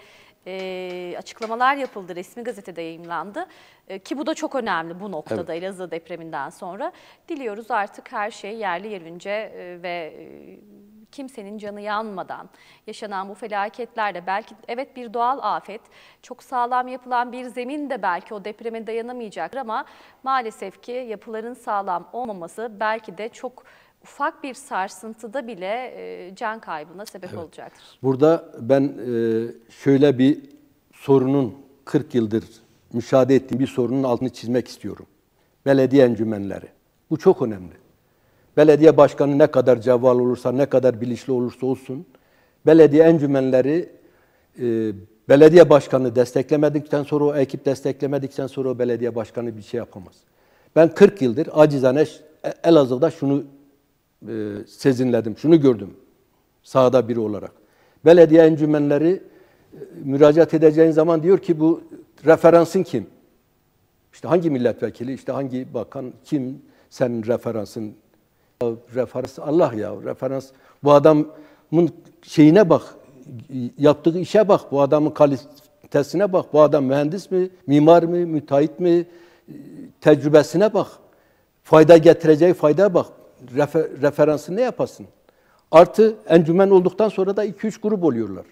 e, açıklamalar yapıldı. Resmi gazetede yayımlandı. E, ki bu da çok önemli bu noktada, evet. Elazığ depreminden sonra. Diliyoruz artık her şey yerli yerince e, ve e, kimsenin canı yanmadan yaşanan bu felaketlerde belki evet bir doğal afet, çok sağlam yapılan bir zemin de belki o depreme dayanamayacak ama maalesef ki yapıların sağlam olmaması belki de çok ufak bir sarsıntıda bile e, can kaybına sebep evet. olacaktır. Burada ben e, şöyle bir sorunun kırk yıldır müşahede ettiğim bir sorunun altını çizmek istiyorum. Belediye encümenleri. Bu çok önemli. Belediye başkanı ne kadar cevval olursa, ne kadar bilinçli olursa olsun, belediye encümenleri e, belediye başkanı desteklemedikten sonra, o ekip desteklemedikten sonra o belediye başkanı bir şey yapamaz. Ben kırk yıldır acizane Elazığ'da şunu e, sezinledim, şunu gördüm sahada biri olarak. Belediye encümenleri e, müracaat edeceğin zaman diyor ki bu referansın kim? İşte hangi milletvekili, işte hangi bakan, kim senin referansın? Referans Allah ya, referans. Bu adamın şeyine bak, yaptığı işe bak, bu adamın kalitesine bak, bu adam mühendis mi, mimar mı, müteahhit mi, tecrübesine bak, fayda getireceği faydaya bak, Refer, referansı ne yapasın? Artı encümen olduktan sonra da iki üç grup oluyorlar.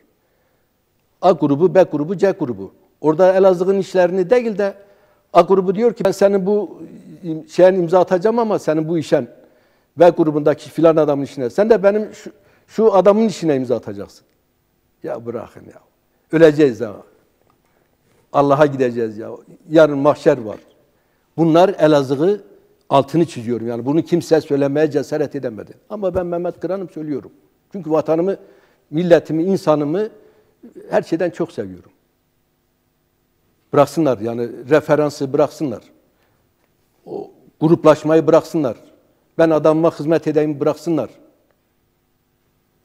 A grubu, B grubu, C grubu. Orada Elazığ'ın işlerini değil de A grubu diyor ki ben senin bu şeyin imza atacağım ama senin bu işen B grubundaki filan adamın işine. Sen de benim şu, şu adamın işine imza atacaksın. Ya bırakın ya. Öleceğiz ya. Allah'a gideceğiz ya. Yarın mahşer var. Bunlar Elazığ'ı altını çiziyorum. Yani bunu kimse söylemeye cesaret edemedi. Ama ben Mehmet Kıran'ım söylüyorum. Çünkü vatanımı, milletimi, insanımı her şeyden çok seviyorum. Bıraksınlar yani referansı bıraksınlar. O gruplaşmayı bıraksınlar. Ben adamıma hizmet edeyim bıraksınlar.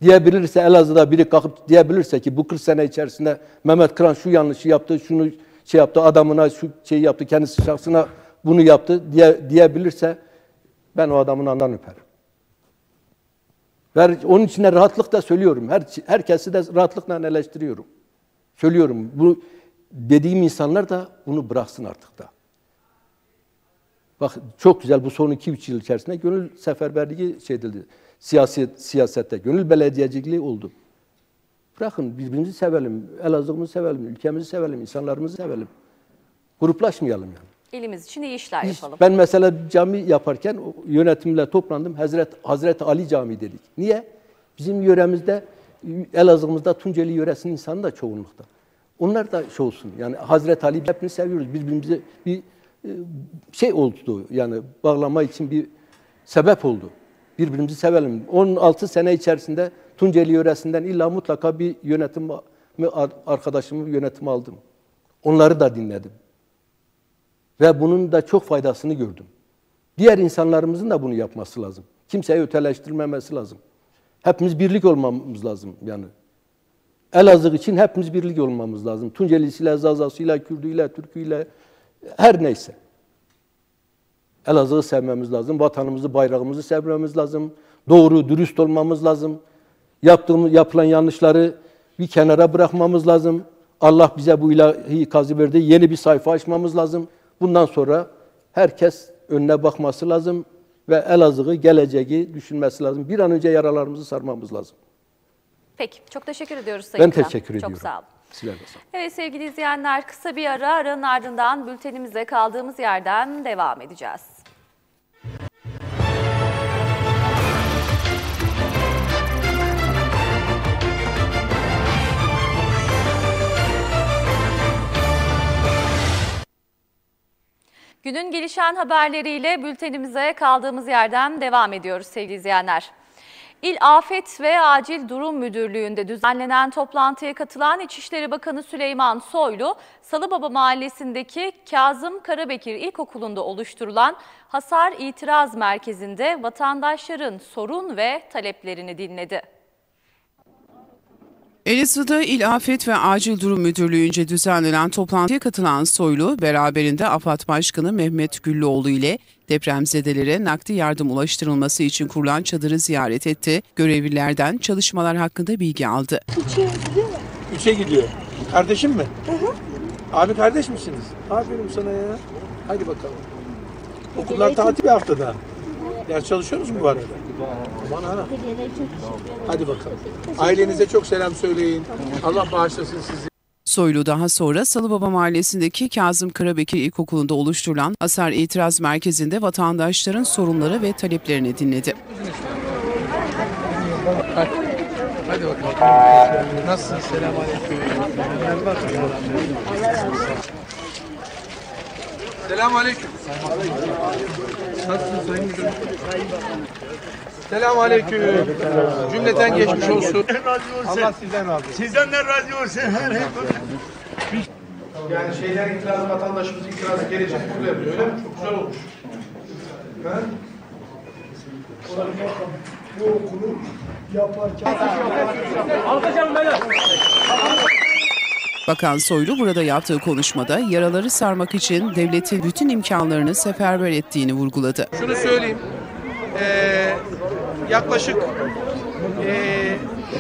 diyebilirse, Elazığ'da biri kalkıp diyebilirse ki bu kırk sene içerisinde Mehmet Kıran şu yanlışı yaptı, şunu şey yaptı, adamına şu şeyi yaptı, kendisi şahsına bunu yaptı diye, diyebilirse ben o adamın alnından öperim. Ve onun için de rahatlıkla söylüyorum. Her, herkesi de rahatlıkla eleştiriyorum. Söylüyorum. Bu dediğim insanlar da bunu bıraksın artık da. Bak çok güzel bu son iki üç yıl içerisinde gönül seferberliği şey edildi. Siyaset, siyasette gönül belediyeciliği oldu. Bırakın birbirimizi sevelim, Elazığ'ımızı sevelim, ülkemizi sevelim, insanlarımızı sevelim. Gruplaşmayalım yani. Elimiz için iyi işler yapalım. Ben mesela cami yaparken yönetimle toplandım. Hazret, Hazreti Ali Camii dedik. Niye? Bizim yöremizde, Elazığ'ımızda Tunceli yöresinin insanı da çoğunlukta. Onlar da şey olsun. Yani Hazreti Ali hepimiz seviyoruz. Birbirimize bir şey oldu. Yani bağlama için bir sebep oldu. Birbirimizi sevelim. on altı sene içerisinde Tunceli yöresinden illa mutlaka bir yönetim arkadaşımı yönetime aldım. Onları da dinledim. Ve bunun da çok faydasını gördüm. Diğer insanlarımızın da bunu yapması lazım. Kimseyi öteleştirmemesi lazım. Hepimiz birlik olmamız lazım yani. Elazığ için hepimiz birlik olmamız lazım. Tuncelisiyle, Zazasıyla, Kürdüyle, Türküyle, her neyse. Elazığ'ı sevmemiz lazım. Vatanımızı, bayrağımızı sevmemiz lazım. Doğru, dürüst olmamız lazım. Yaptığımız, yapılan yanlışları bir kenara bırakmamız lazım. Allah bize bu ilahi ikazı verdi. Yeni bir sayfa açmamız lazım. Bundan sonra herkes önüne bakması lazım ve Elazığ'ı, geleceği düşünmesi lazım. Bir an önce yaralarımızı sarmamız lazım. Peki, çok teşekkür ediyoruz Sayın Ben Kıran. teşekkür ediyorum. Çok sağ olun. Sizler de sağ olun. Evet sevgili izleyenler, kısa bir ara, aranın ardından bültenimize kaldığımız yerden devam edeceğiz. Günün gelişen haberleriyle bültenimize kaldığımız yerden devam ediyoruz sevgili izleyenler. İl Afet ve Acil Durum Müdürlüğü'nde düzenlenen toplantıya katılan İçişleri Bakanı Süleyman Soylu, Salıbaba Mahallesi'ndeki Kazım Karabekir İlkokulu'nda oluşturulan Hasar İtiraz Merkezi'nde vatandaşların sorun ve taleplerini dinledi. Elazığ'da İl Afet ve Acil Durum Müdürlüğü'nce düzenlenen toplantıya katılan Soylu, beraberinde AFAD Başkanı Mehmet Güllüoğlu ile depremzedelere nakdi yardım ulaştırılması için kurulan çadırı ziyaret etti. Görevlilerden çalışmalar hakkında bilgi aldı. Üçe gidiyor mu? Üçe gidiyor. Kardeşim mi? Hı hı. Abi kardeş misiniz? Aferin sana ya. Hadi bakalım. Okullar tatil bir haftada. Ders çalışıyorsunuz mu bu arada? Aman ha. Hadi bakalım. Ailenize çok selam söyleyin. Allah bağışlasın sizi. Soylu daha sonra Salıbaba Mahallesi'ndeki Kazım Karabekir İlkokulu'nda oluşturulan Hasar İtiraz Merkezi'nde vatandaşların sorunları ve taleplerini dinledi. Hadi, hadi bakalım. Nasılsın? Selamünaleyküm. Selamünaleyküm. Nasılsın Sayın Müdürüm? Selamünaleyküm. Cümleten geçmiş olsun. Allah sizden razı olsun. Sizden de razı olsun. Yani şeyler itirazı, vatandaşımızın itirazı gelecek burada yapıyor, öyle mi? Çok güzel olmuş. Ha? Bu okulu yaparken... Alkacağım böyle. Bakan Soylu burada yaptığı konuşmada yaraları sarmak için devletin bütün imkanlarını seferber ettiğini vurguladı. Şunu söyleyeyim, ee, yaklaşık ee,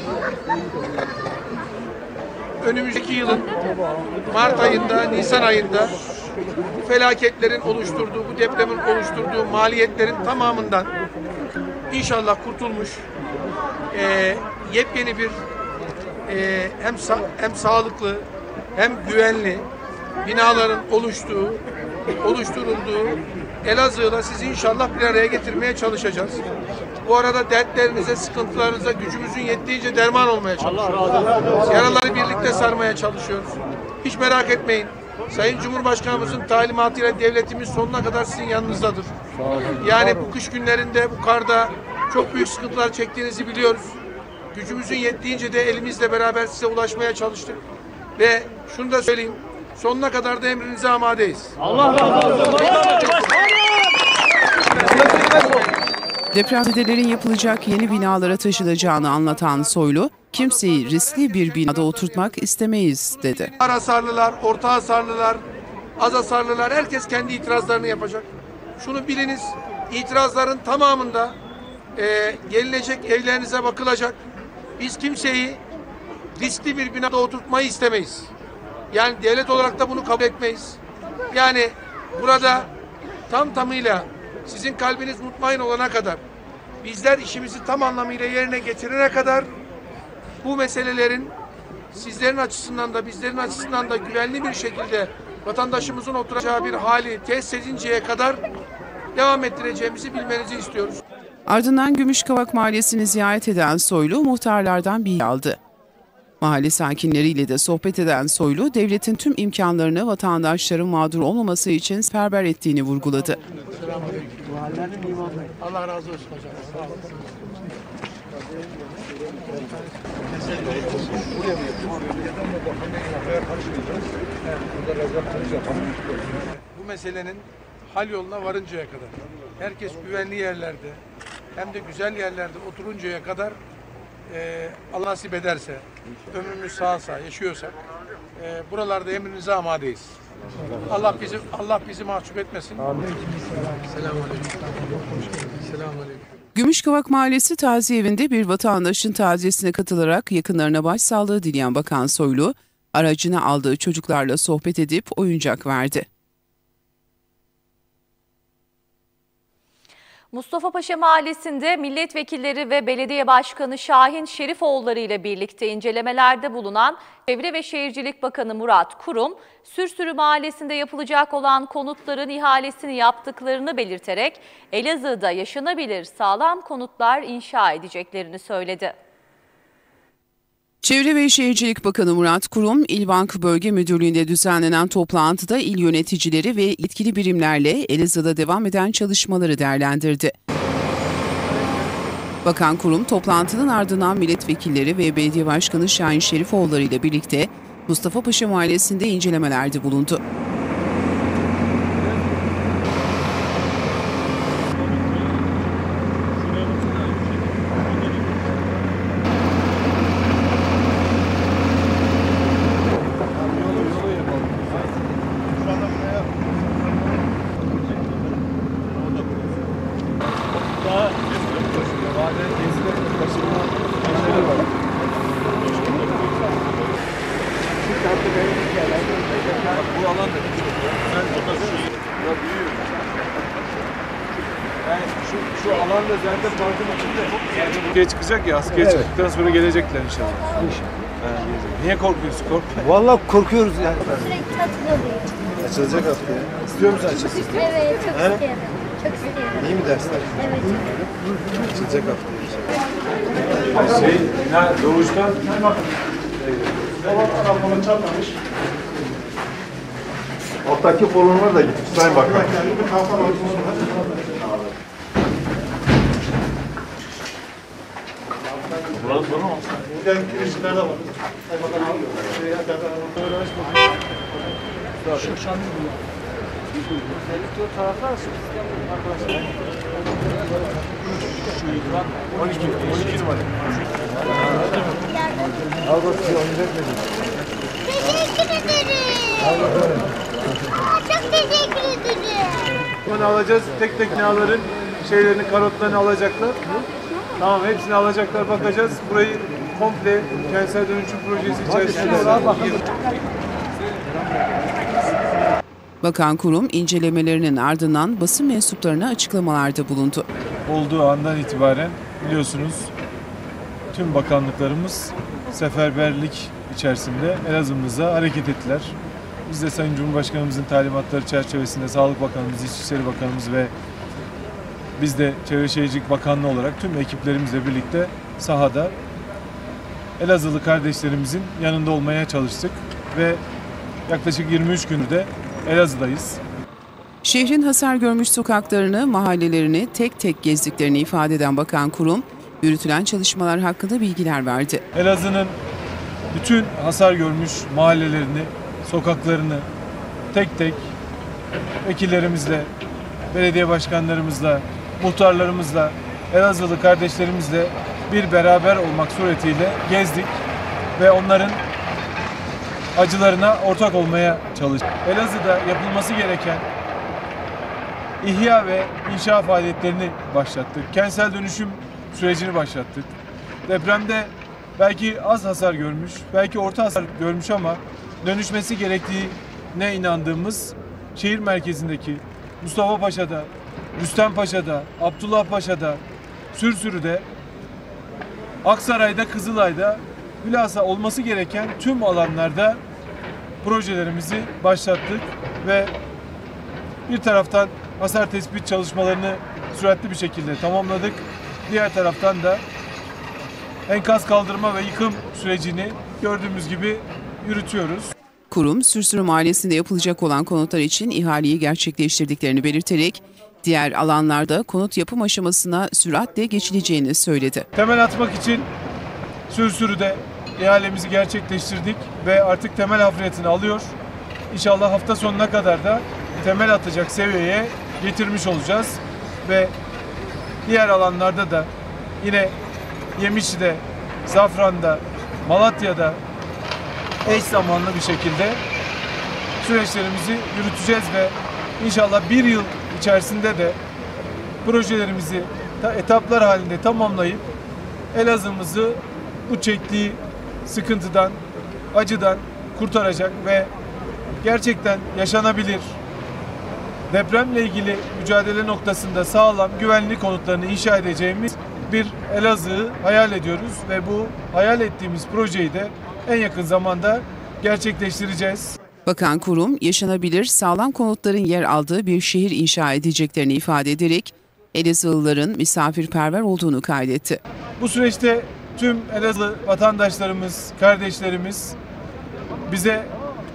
önümüzdeki yılın Mart ayında, Nisan ayında bu felaketlerin oluşturduğu, bu depremin oluşturduğu maliyetlerin tamamından inşallah kurtulmuş, ee, yepyeni bir ee, hem sa hem sağlıklı hem güvenli binaların oluştuğu, oluşturulduğu Elazığ'la sizi inşallah bir araya getirmeye çalışacağız. Bu arada dertlerinize, sıkıntılarınıza gücümüzün yettiğince derman olmaya çalışıyoruz. Yaraları birlikte sarmaya çalışıyoruz. Hiç merak etmeyin. Sayın Cumhurbaşkanımızın talimatıyla devletimiz sonuna kadar sizin yanınızdadır. Yani bu kış günlerinde, bu karda çok büyük sıkıntılar çektiğinizi biliyoruz. Gücümüzün yettiğince de elimizle beraber size ulaşmaya çalıştık. Ve şunu da söyleyeyim, sonuna kadar da emrinize amadeyiz. Allah razı olsun. Depremzedelerin yapılacak yeni binalara taşınacağını anlatan Soylu, kimseyi riskli bir binada oturtmak istemeyiz dedi. Ağır hasarlılar, orta hasarlılar, az hasarlılar herkes kendi itirazlarını yapacak. Şunu biliniz, itirazların tamamında e, gelinecek evlerinize bakılacak. Biz kimseyi riskli bir binada oturtmayı istemeyiz. Yani devlet olarak da bunu kabul etmeyiz. Yani burada tam tamıyla sizin kalbiniz mutmain olana kadar, bizler işimizi tam anlamıyla yerine getirene kadar bu meselelerin sizlerin açısından da bizlerin açısından da güvenli bir şekilde vatandaşımızın oturacağı bir hali tesis edinceye kadar devam ettireceğimizi bilmenizi istiyoruz. Ardından Gümüşkavak Mahallesi'ni ziyaret eden Soylu muhtarlardan bilgi aldı. Mahalle sakinleriyle de sohbet eden Soylu, devletin tüm imkanlarını vatandaşların mağdur olmaması için seferber ettiğini vurguladı. Allah razı olsun hocam. Bu meselenin hal yoluna varıncaya kadar, herkes güvenli yerlerde hem de güzel yerlerde oturuncaya kadar e, Allah nasip ederse, ömrümüz sağsa, yaşıyorsak e, buralarda emrinize amadeyiz. Allah bizi Allah bizi mahcup etmesin. Selamünaleyküm. Selamünaleyküm. Gümüşkavak Mahallesi taziye evinde bir vatandaşın taziyesine katılarak yakınlarına başsağlığı dileyen Bakan Soylu, aracına aldığı çocuklarla sohbet edip oyuncak verdi. Mustafa'paşa Mahallesi'nde milletvekilleri ve belediye başkanı Şahin Şerifoğulları ile birlikte incelemelerde bulunan Çevre ve Şehircilik Bakanı Murat Kurum, Sürsürü Mahallesi'nde yapılacak olan konutların ihalesini yaptıklarını belirterek Elazığ'da yaşanabilir sağlam konutlar inşa edeceklerini söyledi. Çevre ve Şehircilik Bakanı Murat Kurum, İlbank Bölge Müdürlüğü'nde düzenlenen toplantıda il yöneticileri ve yetkili birimlerle Elazığ'da devam eden çalışmaları değerlendirdi. Bakan Kurum, toplantının ardından milletvekilleri ve belediye başkanı Şahin Şerifoğulları ile birlikte Mustafa'paşa Mahallesi'nde incelemelerde bulundu. Bu alan da yani şu, şu alanda zaten parkın içinde askere çıkacak ya, askere evet. Çıktıktan sonra gelecekler inşallah. İnşallah. Niye korkuyorsun? Korkma. Vallahi korkuyoruz yani. Sürekli açılıyor. Açılacak haftaya. İstiyor musun açılsın? Evet, çok He? istiyorum. Çok istiyorum. İyi mi dersler? Evet. Açılacak haftaya inşallah. Şey, ne, doğuştan Arabanın çarpmamış. Alttaki kolonlar da gitmiş Sayın Bakan. burası sonu mu? Buradan kirişler de var. Sayın Bakan alıyor. Şu şanlı mı? Selektör taraflar arkadaşlar. on iki, on iki numara. Al bakayım oynayacak mısın? Teşekkür ederim. Al bakalım. Çok teşekkür ederim. Bunu alacağız. Tek tek binaların şeylerini, karotlarını alacaklar. Tamam, hepsini alacaklar, bakacağız. Burayı komple kentsel dönüşüm projesi içerisinde. Bakan Kurum incelemelerinin ardından basın mensuplarına açıklamalarda bulundu. Olduğu andan itibaren biliyorsunuz tüm bakanlıklarımız seferberlik içerisinde Elazığ'ımıza hareket ettiler. Biz de Sayın Cumhurbaşkanımızın talimatları çerçevesinde Sağlık Bakanımız, İçişleri Bakanımız ve biz de Çevre Şehircilik Bakanlığı olarak tüm ekiplerimizle birlikte sahada Elazığlı kardeşlerimizin yanında olmaya çalıştık ve yaklaşık yirmi üç gündür de Elazığ'dayız. Şehrin hasar görmüş sokaklarını, mahallelerini tek tek gezdiklerini ifade eden Bakan Kurum, yürütülen çalışmalar hakkında bilgiler verdi. Elazığ'ın bütün hasar görmüş mahallelerini, sokaklarını tek tek vekillerimizle, belediye başkanlarımızla, muhtarlarımızla Elazığlı kardeşlerimizle bir beraber olmak suretiyle gezdik ve onların acılarına ortak olmaya çalıştık. Elazığ'da yapılması gereken ihya ve inşa faaliyetlerini başlattık. Kentsel dönüşüm sürecini başlattık. Depremde belki az hasar görmüş, belki orta hasar görmüş ama dönüşmesi gerektiğine inandığımız şehir merkezindeki Mustafa Paşa'da, Rüstem Paşa'da, Abdullah Paşa'da, Sürsürü'de, Aksaray'da, Kızılay'da bilhassa olması gereken tüm alanlarda projelerimizi başlattık ve bir taraftan hasar tespit çalışmalarını süratli bir şekilde tamamladık. Diğer taraftan da enkaz kaldırma ve yıkım sürecini gördüğümüz gibi yürütüyoruz. Kurum, Sürsürü Mahallesi'nde yapılacak olan konutlar için ihaleyi gerçekleştirdiklerini belirterek diğer alanlarda konut yapım aşamasına süratle geçileceğini söyledi. Temel atmak için Sürsürü'de ihalemizi gerçekleştirdik ve artık temel hafriyatını alıyor. İnşallah hafta sonuna kadar da temel atacak seviyeye getirmiş olacağız ve diğer alanlarda da yine Yemişli'de, Zafran'da, Malatya'da eş zamanlı bir şekilde süreçlerimizi yürüteceğiz ve inşallah bir yıl içerisinde de projelerimizi etaplar halinde tamamlayıp Elazığ'ımızı bu çektiği sıkıntıdan, acıdan kurtaracak ve gerçekten yaşanabilir, depremle ilgili mücadele noktasında sağlam, güvenli konutlarını inşa edeceğimiz bir Elazığ'ı hayal ediyoruz ve bu hayal ettiğimiz projeyi de en yakın zamanda gerçekleştireceğiz. Bakan kurum, yaşanabilir, sağlam konutların yer aldığı bir şehir inşa edeceklerini ifade ederek Elazığlıların misafirperver olduğunu kaydetti. Bu süreçte tüm Elazığ vatandaşlarımız, kardeşlerimiz bize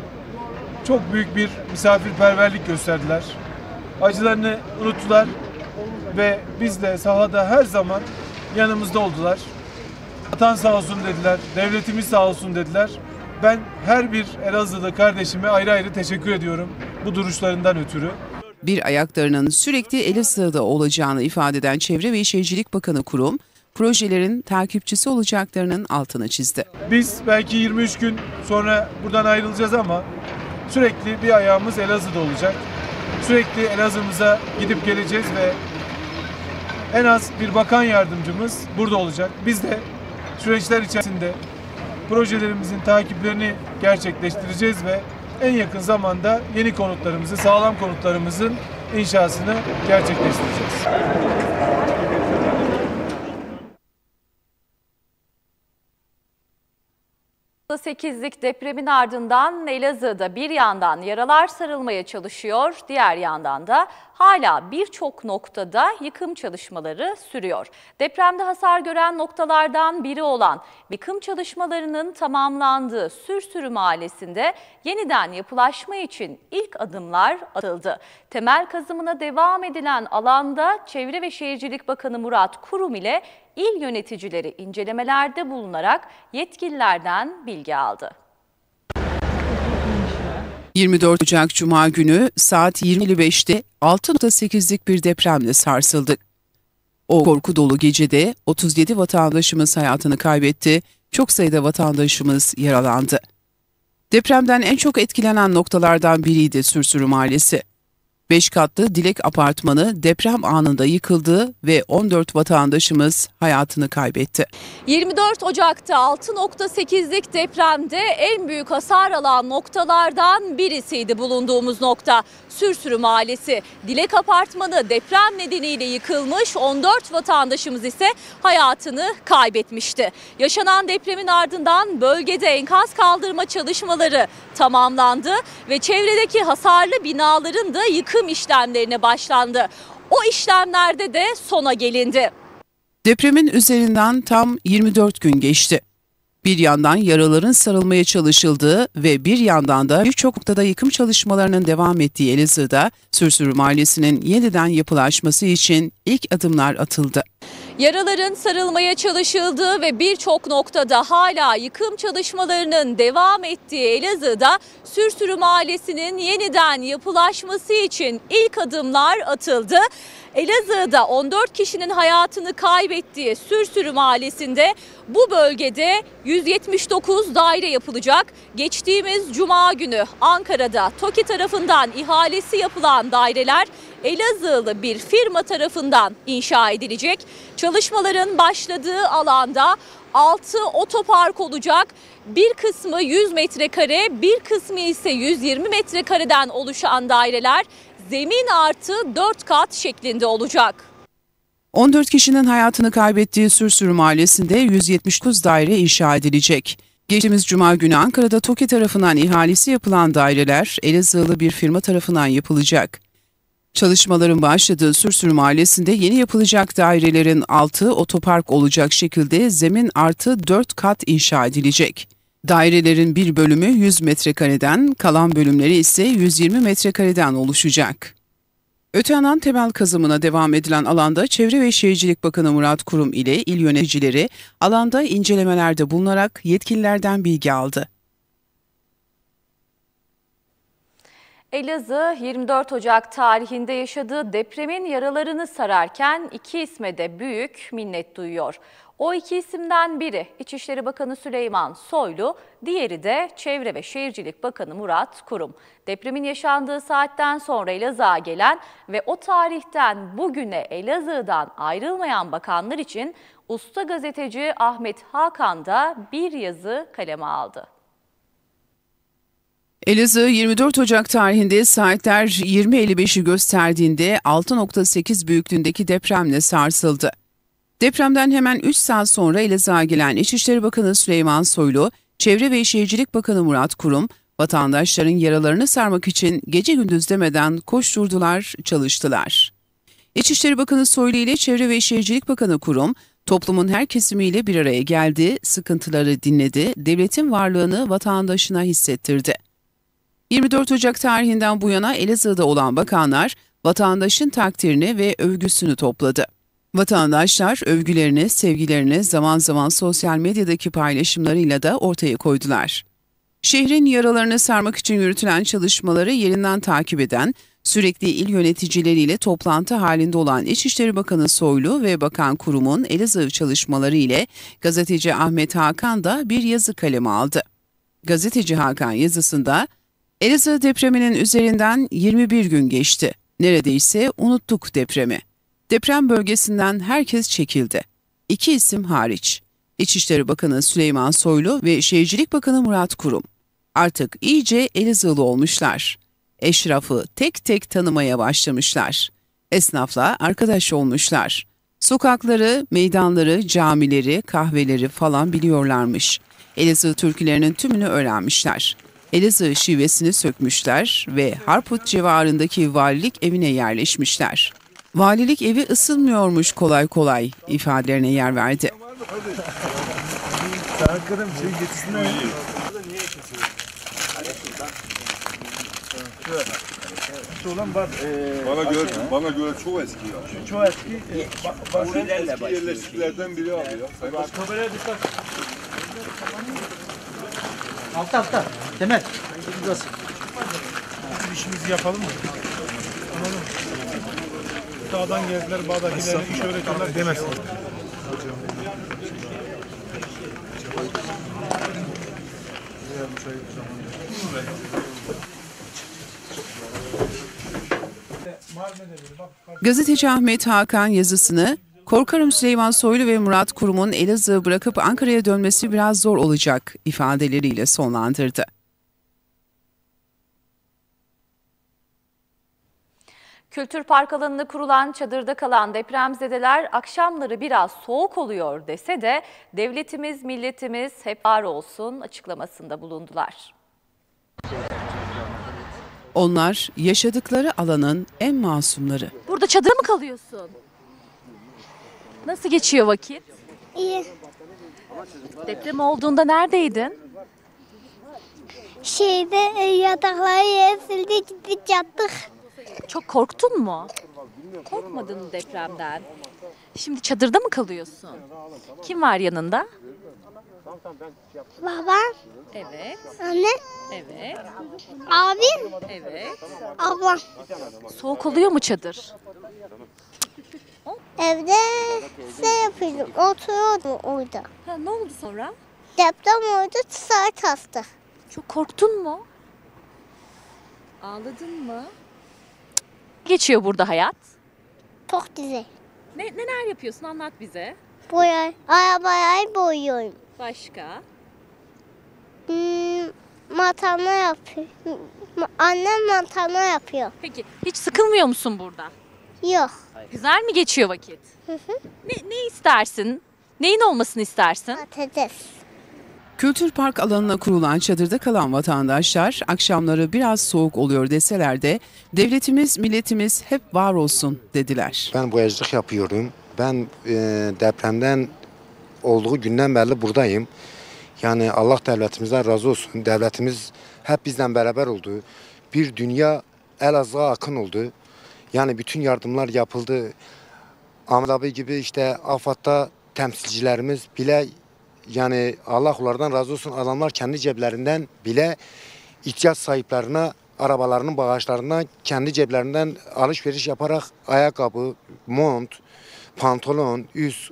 çok büyük bir misafirperverlik gösterdiler. Acılarını unuttular ve biz de sahada her zaman yanımızda oldular. Vatan sağ olsun dediler, devletimiz sağ olsun dediler. Ben her bir Elazığlı kardeşime ayrı ayrı teşekkür ediyorum bu duruşlarından ötürü. Bir ayaklarının sürekli Elazığ'da olacağını ifade eden Çevre ve Şehircilik Bakanı Kurum, projelerin takipçisi olacaklarının altını çizdi. Biz belki yirmi üç gün sonra buradan ayrılacağız ama sürekli bir ayağımız Elazığ'da olacak. Sürekli Elazığ'ımıza gidip geleceğiz ve en az bir bakan yardımcımız burada olacak. Biz de süreçler içerisinde projelerimizin takiplerini gerçekleştireceğiz ve en yakın zamanda yeni konutlarımızı, sağlam konutlarımızın inşasını gerçekleştireceğiz. sekizlik depremin ardından Elazığ'da bir yandan yaralar sarılmaya çalışıyor, diğer yandan da hala birçok noktada yıkım çalışmaları sürüyor. Depremde hasar gören noktalardan biri olan yıkım çalışmalarının tamamlandığı Sürsürü Mahallesi'nde yeniden yapılaşma için ilk adımlar atıldı. Temel kazımına devam edilen alanda Çevre ve Şehircilik Bakanı Murat Kurum ile İl yöneticileri incelemelerde bulunarak yetkililerden bilgi aldı. yirmi dört Ocak Cuma günü saat yirmi elli beşte altı nokta sekizlik bir depremle sarsıldık. O korku dolu gecede otuz yedi vatandaşımız hayatını kaybetti, çok sayıda vatandaşımız yaralandı. Depremden en çok etkilenen noktalardan biriydi Sürsürü Mahallesi. beş katlı Dilek Apartmanı deprem anında yıkıldı ve on dört vatandaşımız hayatını kaybetti. yirmi dört Ocak'ta altı nokta sekizlik depremde en büyük hasar alan noktalardan birisiydi bulunduğumuz nokta. Sürsürü Mahallesi. Dilek Apartmanı deprem nedeniyle yıkılmış, on dört vatandaşımız ise hayatını kaybetmişti. Yaşanan depremin ardından bölgede enkaz kaldırma çalışmaları tamamlandı ve çevredeki hasarlı binaların da yıkım işlemlerine başlandı. O işlemlerde de sona gelindi. Depremin üzerinden tam yirmi dört gün geçti. Bir yandan yaraların sarılmaya çalışıldığı ve bir yandan da birçok noktada yıkım çalışmalarının devam ettiği Elazığ'da Sürsürü Mahallesi'nin yeniden yapılaşması için ilk adımlar atıldı. Yaraların sarılmaya çalışıldığı ve birçok noktada hala yıkım çalışmalarının devam ettiği Elazığ'da Sürsürü Mahallesi'nin yeniden yapılaşması için ilk adımlar atıldı. Elazığ'da on dört kişinin hayatını kaybettiği Sürsürü Mahallesi'nde bu bölgede yüz yetmiş dokuz daire yapılacak. Geçtiğimiz Cuma günü Ankara'da TOKİ tarafından ihalesi yapılan daireler Elazığlı bir firma tarafından inşa edilecek. Çalışmaların başladığı alanda altı otopark olacak. Bir kısmı yüz metrekare, bir kısmı ise yüz yirmi metrekareden oluşan daireler zemin artı dört kat şeklinde olacak. on dört kişinin hayatını kaybettiği Sürsürü Mahallesi'nde yüz yetmiş dokuz daire inşa edilecek. Geçtiğimiz Cuma günü Ankara'da TOKİ tarafından ihalesi yapılan daireler Elazığlı bir firma tarafından yapılacak. Çalışmaların başladığı Sürsürü Mahallesi'nde yeni yapılacak dairelerin altı otopark olacak şekilde zemin artı dört kat inşa edilecek. Dairelerin bir bölümü yüz metrekareden, kalan bölümleri ise yüz yirmi metrekareden oluşacak. Öte yandan temel kazımına devam edilen alanda Çevre ve Şehircilik Bakanı Murat Kurum ile il yöneticileri alanda incelemelerde bulunarak yetkililerden bilgi aldı. Elazığ yirmi dört Ocak tarihinde yaşadığı depremin yaralarını sararken iki isme de büyük minnet duyuyor. O iki isimden biri İçişleri Bakanı Süleyman Soylu, diğeri de Çevre ve Şehircilik Bakanı Murat Kurum. Depremin yaşandığı saatten sonra Elazığ'a gelen ve o tarihten bugüne Elazığ'dan ayrılmayan bakanlar için usta gazeteci Ahmet Hakan da bir yazı kaleme aldı. Elazığ yirmi dört Ocak tarihinde saatler yirmi elli beşi gösterdiğinde altı nokta sekiz büyüklüğündeki depremle sarsıldı. Depremden hemen üç saat sonra Elazığ'a gelen İçişleri Bakanı Süleyman Soylu, Çevre ve Şehircilik Bakanı Murat Kurum, vatandaşların yaralarını sarmak için gece gündüz demeden koşturdular, çalıştılar. İçişleri Bakanı Soylu ile Çevre ve Şehircilik Bakanı Kurum, toplumun her kesimiyle bir araya geldi, sıkıntıları dinledi, devletin varlığını vatandaşına hissettirdi. yirmi dört Ocak tarihinden bu yana Elazığ'da olan bakanlar, vatandaşın takdirini ve övgüsünü topladı. Vatandaşlar övgülerini, sevgilerini zaman zaman sosyal medyadaki paylaşımlarıyla da ortaya koydular. Şehrin yaralarını sarmak için yürütülen çalışmaları yerinden takip eden, sürekli il yöneticileriyle toplantı halinde olan İçişleri Bakanı Soylu ve Bakan Kurum'un Elazığ çalışmaları ile gazeteci Ahmet Hakan da bir yazı kaleme aldı. Gazeteci Hakan yazısında, Elazığ depreminin üzerinden yirmi bir gün geçti. Neredeyse unuttuk depremi. Deprem bölgesinden herkes çekildi. İki isim hariç. İçişleri Bakanı Süleyman Soylu ve Şehircilik Bakanı Murat Kurum. Artık iyice Elazığlı olmuşlar. Eşrafı tek tek tanımaya başlamışlar. Esnafla arkadaş olmuşlar. Sokakları, meydanları, camileri, kahveleri falan biliyorlarmış. Elazığ türkülerinin tümünü öğrenmişler. Elazığ şivesini sökmüşler ve Harput civarındaki valilik evine yerleşmişler. Valilik evi ısınmıyormuş kolay kolay ifadelerine yer verdi. Bana göre, bana göre çok eski ya. Çok eski. E, ba eski yerleşiklerden biri abi ya. Kameraya dikkat. Altta altta. Demet. Burası. Bizim işimizi yapalım mı? Anladın mı? Dağdan geldiler, bağdakilerine iş öğretiyorlar demezsin. Gazeteci Ahmet Hakan yazısını, "Korkarım Süleyman Soylu ve Murat Kurum'un Elazığ'ı bırakıp Ankara'ya dönmesi biraz zor olacak" ifadeleriyle sonlandırdı. Kültür Park alanında kurulan çadırda kalan depremzedeler akşamları biraz soğuk oluyor dese de devletimiz, milletimiz hep var olsun açıklamasında bulundular. Onlar yaşadıkları alanın en masumları. Burada çadır mı kalıyorsun? Nasıl geçiyor vakit? İyi. Deprem olduğunda neredeydin? Şeyde yatakları yere sildik, gittik yattık. Çok korktun mu? Korkmadın mı depremden? Şimdi çadırda mı kalıyorsun? Kim var yanında? Babam, Evet. anne, Evet. abim, Evet. ablam. Soğuk oluyor mu çadır? Evde şey yapıyordum, oturuyordum orada. Ha, ne oldu sonra? Deprem oldu, saat hasta. Çok korktun mu? Ağladın mı? Geçiyor burada hayat. Çok güzel. Ne, neler yapıyorsun? Anlat bize. Boyay, arabayı boyuyorum. Başka? Hmm, matana yapıyor. Ma- Annem matana yapıyor. Peki hiç sıkılmıyor musun burada? Yok. Güzel mi geçiyor vakit? Hı hı. Ne, ne istersin? Neyin olmasını istersin? Patates. Kültür Park alanına kurulan çadırda kalan vatandaşlar akşamları biraz soğuk oluyor deseler de devletimiz, milletimiz hep var olsun dediler. Ben boyacılık yapıyorum. Ben e, depremden olduğu günden beri buradayım. Yani Allah devletimizden razı olsun. Devletimiz hep bizden beraber oldu. Bir dünya Elazığ'a akın oldu. Yani bütün yardımlar yapıldı. Ahmet abi gibi işte AFAD'da temsilcilerimiz bile, yani Allah onlardan razı olsun, adamlar kendi ceplerinden bile ihtiyaç sahiplerine arabalarının bagajlarına kendi ceplerinden alışveriş yaparak ayakkabı, mont, pantolon, üst,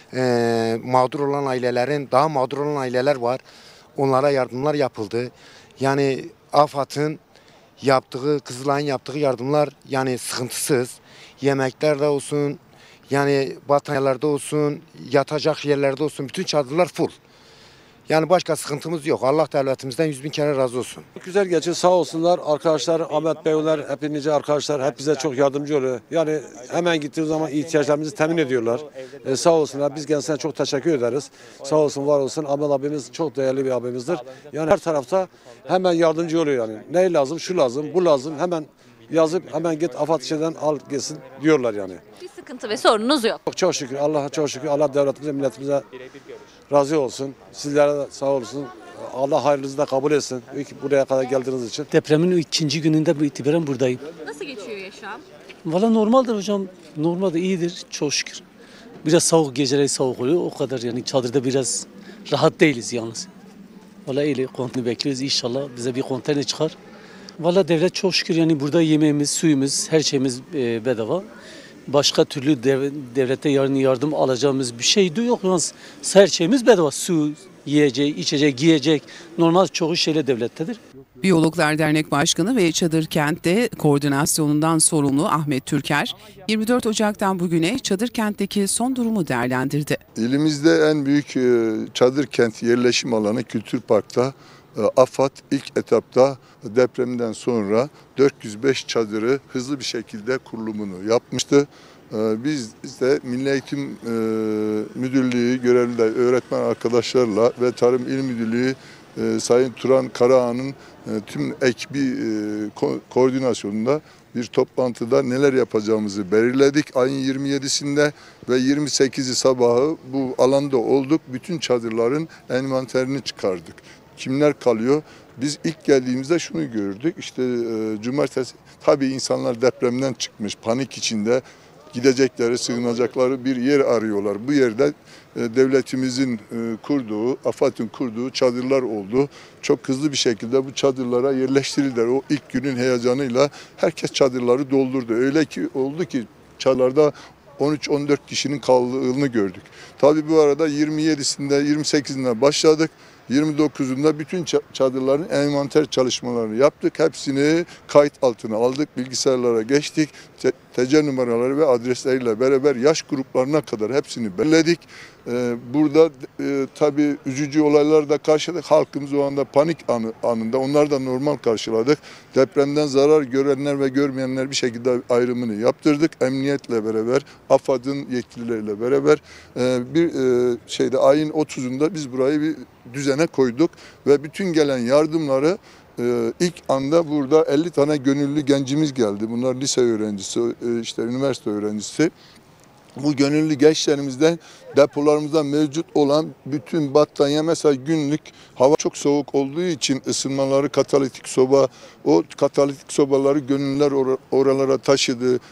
e, mağdur olan ailelerin, daha mağdur olan aileler var. Onlara yardımlar yapıldı. Yani AFAD'ın yaptığı, Kızılay'ın yaptığı yardımlar yani sıkıntısız. Yemeklerde olsun, yani battaniyeler olsun, yatacak yerlerde olsun, bütün çadırlar full. Yani başka sıkıntımız yok. Allah devletimizden yüz bin kere razı olsun. Güzel geçiyor, sağ olsunlar arkadaşlar, Ahmet Beyler, hep nice arkadaşlar hep bize çok yardımcı oluyor. Yani hemen gittiğimiz zaman ihtiyaçlarımızı temin ediyorlar. Ee, sağ olsunlar, biz kendisine çok teşekkür ederiz. Sağ olsun, var olsun. Ahmet abimiz çok değerli bir abimizdir. Yani her tarafta hemen yardımcı oluyor yani. Ne lazım, şu lazım, bu lazım, hemen yazıp hemen git AFAD şeyden al gelsin diyorlar yani. Bir sıkıntı ve sorununuz yok. Çok, çok şükür, Allah'a çok şükür. Allah devletimize, milletimize razı olsun. Sizlere de sağ olsun. Allah hayrınızı da kabul etsin. İlk buraya kadar geldiğiniz için. Depremin ikinci gününde bu itibaren buradayım. Nasıl geçiyor yaşam? Valla normaldir hocam. Normalde iyidir. Çok şükür. Biraz soğuk, geceleri soğuk oluyor. O kadar yani çadırda biraz rahat değiliz yalnız. Valla öyle konteyner bekliyoruz. İnşallah bize bir konteyner çıkar. Valla devlet çok şükür yani burada yemeğimiz, suyumuz, her şeyimiz e, bedava. Başka türlü dev, devlete yarın yardım alacağımız bir şey de yok. Yalnız her şeyimiz bedava. Su, yiyecek, içecek, giyecek. Normal çoğu şeyle devlettedir. Biyologlar Dernek Başkanı ve Çadır Kent'te koordinasyonundan sorumlu Ahmet Türker, yirmi dört Ocak'tan bugüne Çadır Kent'teki son durumu değerlendirdi. İlimizde en büyük Çadır Kent yerleşim alanı Kültür Park'ta. AFAD ilk etapta depremden sonra dört yüz beş çadırı hızlı bir şekilde kurulumunu yapmıştı. Biz de Milli Eğitim Müdürlüğü görevli öğretmen arkadaşlarla ve Tarım İl Müdürlüğü Sayın Turan Karaağan'ın tüm ekibi koordinasyonunda bir toplantıda neler yapacağımızı belirledik. Ayın yirmi yedisinde ve yirmi sekizi sabahı bu alanda olduk. Bütün çadırların envanterini çıkardık. Kimler kalıyor? Biz ilk geldiğimizde şunu gördük. İşte e, cumartesi tabii insanlar depremden çıkmış, panik içinde gidecekleri, sığınacakları bir yer arıyorlar. Bu yerde e, devletimizin e, kurduğu, AFAD'ın kurduğu çadırlar oldu. Çok hızlı bir şekilde bu çadırlara yerleştirildiler. O ilk günün heyecanıyla herkes çadırları doldurdu. Öyle ki oldu ki çadırlarda on üç on dört kişinin kaldığını gördük. Tabii bu arada yirmi yedisinde, yirmi sekizinde başladık. yirmi dokuzunda bütün çadırların envanter çalışmalarını yaptık. Hepsini kayıt altına aldık. Bilgisayarlara geçtik. T C numaraları ve adresleriyle beraber yaş gruplarına kadar hepsini belirledik. Ee, burada e, tabii üzücü olaylar da karşıladık. Halkımız o anda panik anı, anında. Onları da normal karşıladık. Depremden zarar görenler ve görmeyenler bir şekilde ayrımını yaptırdık. Emniyetle beraber, AFAD'ın yetkilileriyle beraber e, bir e, şeyde ayın otuzunda biz burayı bir düzene koyduk ve bütün gelen yardımları Ee, ilk anda burada elli tane gönüllü gencimiz geldi. Bunlar lise öğrencisi, işte üniversite öğrencisi. Bu gönüllü gençlerimizden depolarımızda mevcut olan bütün battaniye, mesela günlük hava çok soğuk olduğu için ısınmaları katalitik soba, o katalitik sobaları gönüllüler or oralara taşıdı.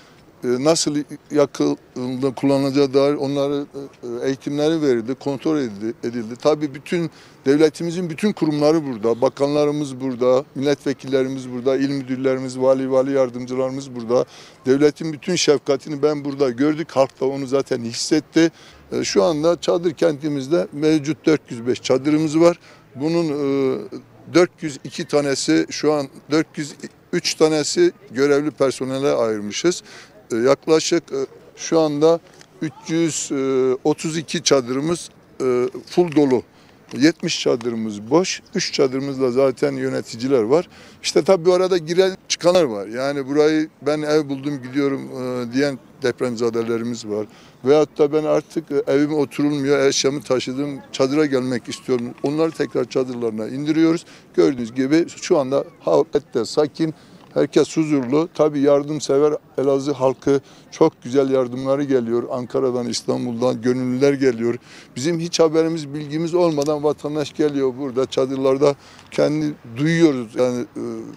nasıl yakılında kullanılacağı dair onlara eğitimleri verildi, kontrol edildi. edildi. Tabii bütün devletimizin bütün kurumları burada, bakanlarımız burada, milletvekillerimiz burada, il müdürlerimiz, vali vali yardımcılarımız burada. Devletin bütün şefkatini ben burada gördük, halk da onu zaten hissetti. Şu anda çadır kentimizde mevcut dört yüz beş çadırımız var. Bunun dört yüz iki tanesi şu an dört yüz üç tanesi görevli personele ayırmışız. Yaklaşık şu anda üç yüz otuz iki çadırımız full dolu. yetmiş çadırımız boş. üç çadırımızda zaten yöneticiler var. İşte tabii bu arada giren çıkanlar var. Yani burayı ben ev buldum gidiyorum diyen depremzadelerimiz var. Veyahut da ben artık evime oturulmuyor, eşyamı taşıdım, çadıra gelmek istiyorum. Onları tekrar çadırlarına indiriyoruz. Gördüğünüz gibi şu anda halk sakin. Herkes huzurlu. Tabii yardımsever Elazığ halkı, çok güzel yardımları geliyor. Ankara'dan, İstanbul'dan gönüllüler geliyor. Bizim hiç haberimiz, bilgimiz olmadan vatandaş geliyor burada çadırlarda. Kendi duyuyoruz yani e,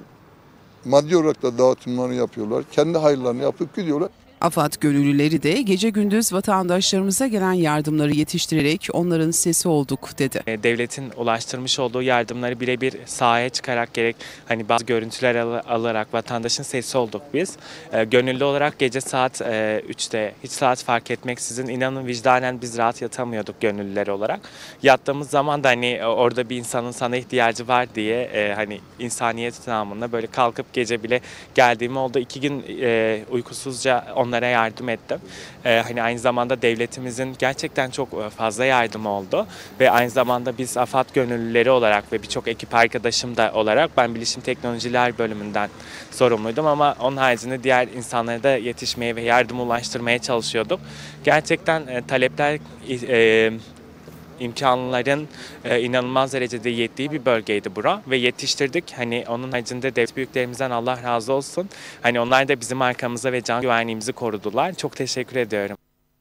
maddi olarak da dağıtımlarını yapıyorlar. Kendi hayırlarını yapıp gidiyorlar. AFAD gönüllüleri de gece gündüz vatandaşlarımıza gelen yardımları yetiştirerek onların sesi olduk dedi. Devletin ulaştırmış olduğu yardımları birebir sahaya çıkarak gerek hani bazı görüntüler al alarak vatandaşın sesi olduk biz. E, gönüllü olarak gece saat e, üçte hiç saat fark etmeksizin inanın vicdanen biz rahat yatamıyorduk gönüllüler olarak. Yattığımız zaman da hani orada bir insanın sana ihtiyacı var diye e, hani insaniyet namına böyle kalkıp gece bile geldiğim oldu. İki gün e, uykusuzca onlara yardım ettim. Ee, hani aynı zamanda devletimizin gerçekten çok fazla yardımı oldu ve aynı zamanda biz AFAD gönüllüleri olarak ve birçok ekip arkadaşım da olarak ben Bilişim Teknolojiler bölümünden sorumluydum ama onun haricinde diğer insanlara da yetişmeye ve yardım ulaştırmaya çalışıyorduk. Gerçekten e, talepler e, imkanların e, inanılmaz derecede yettiği bir bölgeydi bura ve yetiştirdik. Hani onun haricinde devlet büyüklerimizden Allah razı olsun. Hani onlar da bizim arkamıza ve can güvenliğimizi korudular. Çok teşekkür ediyorum.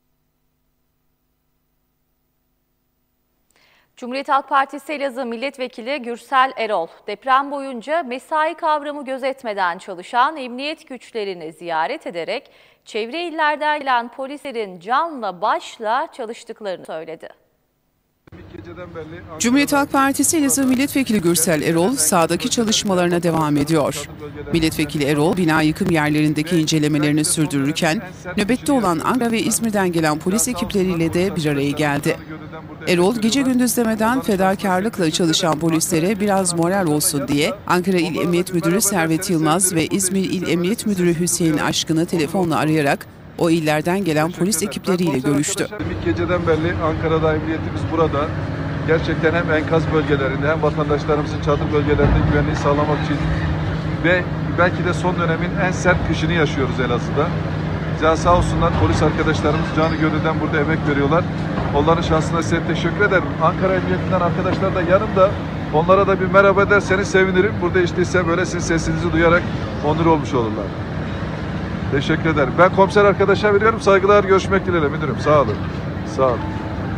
Cumhuriyet Halk Partisi Elazığ Milletvekili Gürsel Erol, deprem boyunca mesai kavramı gözetmeden çalışan emniyet güçlerini ziyaret ederek çevre illerden gelen polislerin canla başla çalıştıklarını söyledi. Cumhuriyet Halk Partisi Elazığ Milletvekili Gürsel Erol sahadaki çalışmalarına devam ediyor. Milletvekili Erol bina yıkım yerlerindeki incelemelerini sürdürürken nöbette olan Ankara ve İzmir'den gelen polis ekipleriyle de bir araya geldi. Erol gece gündüz demeden fedakarlıkla çalışan polislere biraz moral olsun diye Ankara İl Emniyet Müdürü Servet Yılmaz ve İzmir İl Emniyet Müdürü Hüseyin Aşkın'ı telefonla arayarak o illerden gelen polis ekipleriyle görüştü. İlk geceden beri Ankara'da emniyetimiz burada. Gerçekten hem enkaz bölgelerinde hem vatandaşlarımızın çadır bölgelerinde güvenliği sağlamak için ve belki de son dönemin en sert kışını yaşıyoruz Elazığ'da. Can sağ olsunlar, polis arkadaşlarımız canı gönülden burada emek veriyorlar. Onların şansına size teşekkür ederim. Ankara Emniyetinden arkadaşlar da yanımda. Onlara da bir merhaba derseniz sevinirim. Burada işte ise böyle sizin sesinizi duyarak onur olmuş olurlar. Teşekkür ederim. Ben komiser arkadaşa veriyorum. Saygılar, görüşmek dileğiyle müdürüm. Sağ olun. Sağ olun.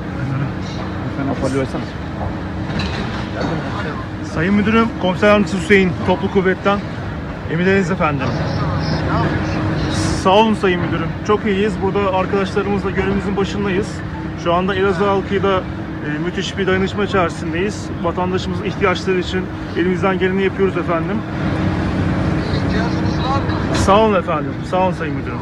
Sayın Müdürüm, Komiser Yardımcısı Hüseyin, Toplu Kuvvet'ten emirleriniz efendim. Sağ olun Sayın Müdürüm. Çok iyiyiz. Burada arkadaşlarımızla görevimizin başındayız. Şu anda Elazığ halkıyla e, müthiş bir dayanışma içerisindeyiz. Vatandaşımızın ihtiyaçları için elimizden geleni yapıyoruz efendim. Sağ olun efendim. Sağ olun Sayın Müdürüm.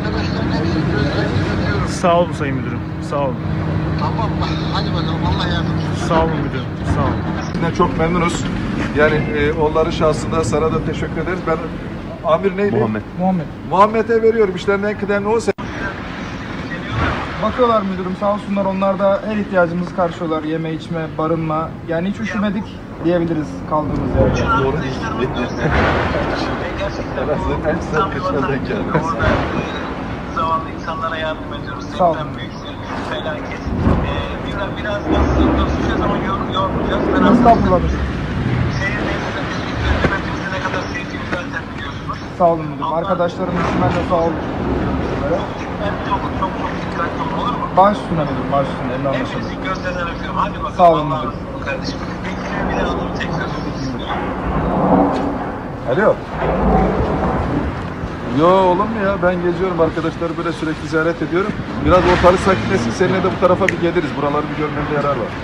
Sağ olun Sayın Müdürüm. Sağ olun. Tamam mı? Hadi bakalım. Allah yardımcı. Sağ olun müdürüm. Sağ olun. Sizden çok memnunuz. Yani e, onların şahsında sana da teşekkür ederiz. Ben amir neydi? Muhammed. Muhammed. Muhammed'e veriyorum. İşlerinin en kıdemli o. Bakıyorlar müdürüm sağ olsunlar, onlar da her ihtiyacımızı karşılıyorlar. Yeme, içme, barınma. Yani hiç üşümedik diyebiliriz kaldığımız yerde. Doğru. Gerçekten bu en sert kışlardan geldi. Orada zavallı insanlara yardım ediyoruz. Sağ olun. Büyük bir felaket. Ee, biraz biraz nasıl düşeceğiz ama yormayacağız. Estağfurullah. Şehirdeyiz. Biz hükümetimizde ne kadar sevdiğimizi zaten biliyorsunuz. Sağ olun müdürüm. Arkadaşlarım üstünden de sağ olun. Çok çok çok dikkatli olun, olur mu? Baş üstüne müdürüm, baş üstüne. Eline anlaşıldı. Hepinizin gözlerinden öpüyorum. Hadi bakalım. Sağ olun müdürüm. Kardeşim. Bekliyorum, bir de alırım tekrar. Alo. Yo olur mu ya? Ben geziyorum, arkadaşları böyle sürekli ziyaret ediyorum. Biraz ortalık sakinleşsin, seninle de bu tarafa bir geliriz. Buraları bir görmende yarar var.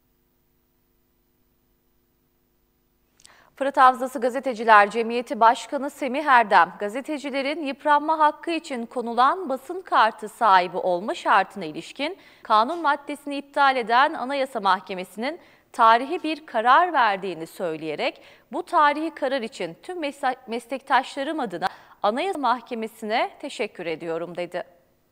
Fırat Havzası Gazeteciler Cemiyeti Başkanı Semih Erdem, gazetecilerin yıpranma hakkı için konulan basın kartı sahibi olma şartına ilişkin kanun maddesini iptal eden Anayasa Mahkemesi'nin tarihi bir karar verdiğini söyleyerek bu tarihi karar için tüm meslektaşlarım adına Anayasa Mahkemesi'ne teşekkür ediyorum dedi.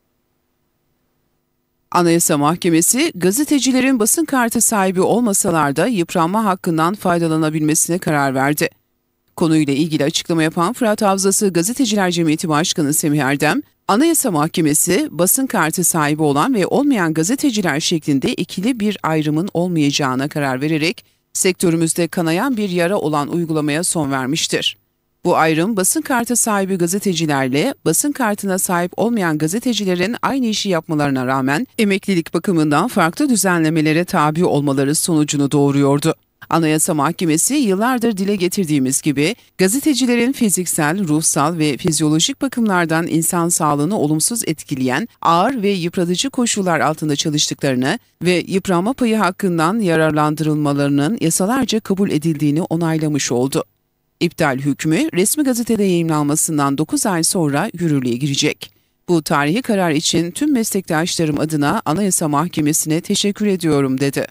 Anayasa Mahkemesi, gazetecilerin basın kartı sahibi olmasalar da yıpranma hakkından faydalanabilmesine karar verdi. Konuyla ilgili açıklama yapan Fırat Havzası Gazeteciler Cemiyeti Başkanı Semih Erdem, Anayasa Mahkemesi, basın kartı sahibi olan ve olmayan gazeteciler şeklinde ikili bir ayrımın olmayacağına karar vererek, sektörümüzde kanayan bir yara olan uygulamaya son vermiştir. Bu ayrım basın kartı sahibi gazetecilerle basın kartına sahip olmayan gazetecilerin aynı işi yapmalarına rağmen emeklilik bakımından farklı düzenlemelere tabi olmaları sonucunu doğuruyordu. Anayasa Mahkemesi yıllardır dile getirdiğimiz gibi gazetecilerin fiziksel, ruhsal ve fizyolojik bakımlardan insan sağlığını olumsuz etkileyen ağır ve yıpratıcı koşullar altında çalıştıklarını ve yıpranma payı hakkından yararlandırılmalarının yasalarca kabul edildiğini onaylamış oldu. İptal hükmü resmi gazetede yayımlanmasından dokuz ay sonra yürürlüğe girecek. Bu tarihi karar için tüm meslektaşlarım adına Anayasa Mahkemesi'ne teşekkür ediyorum dedi.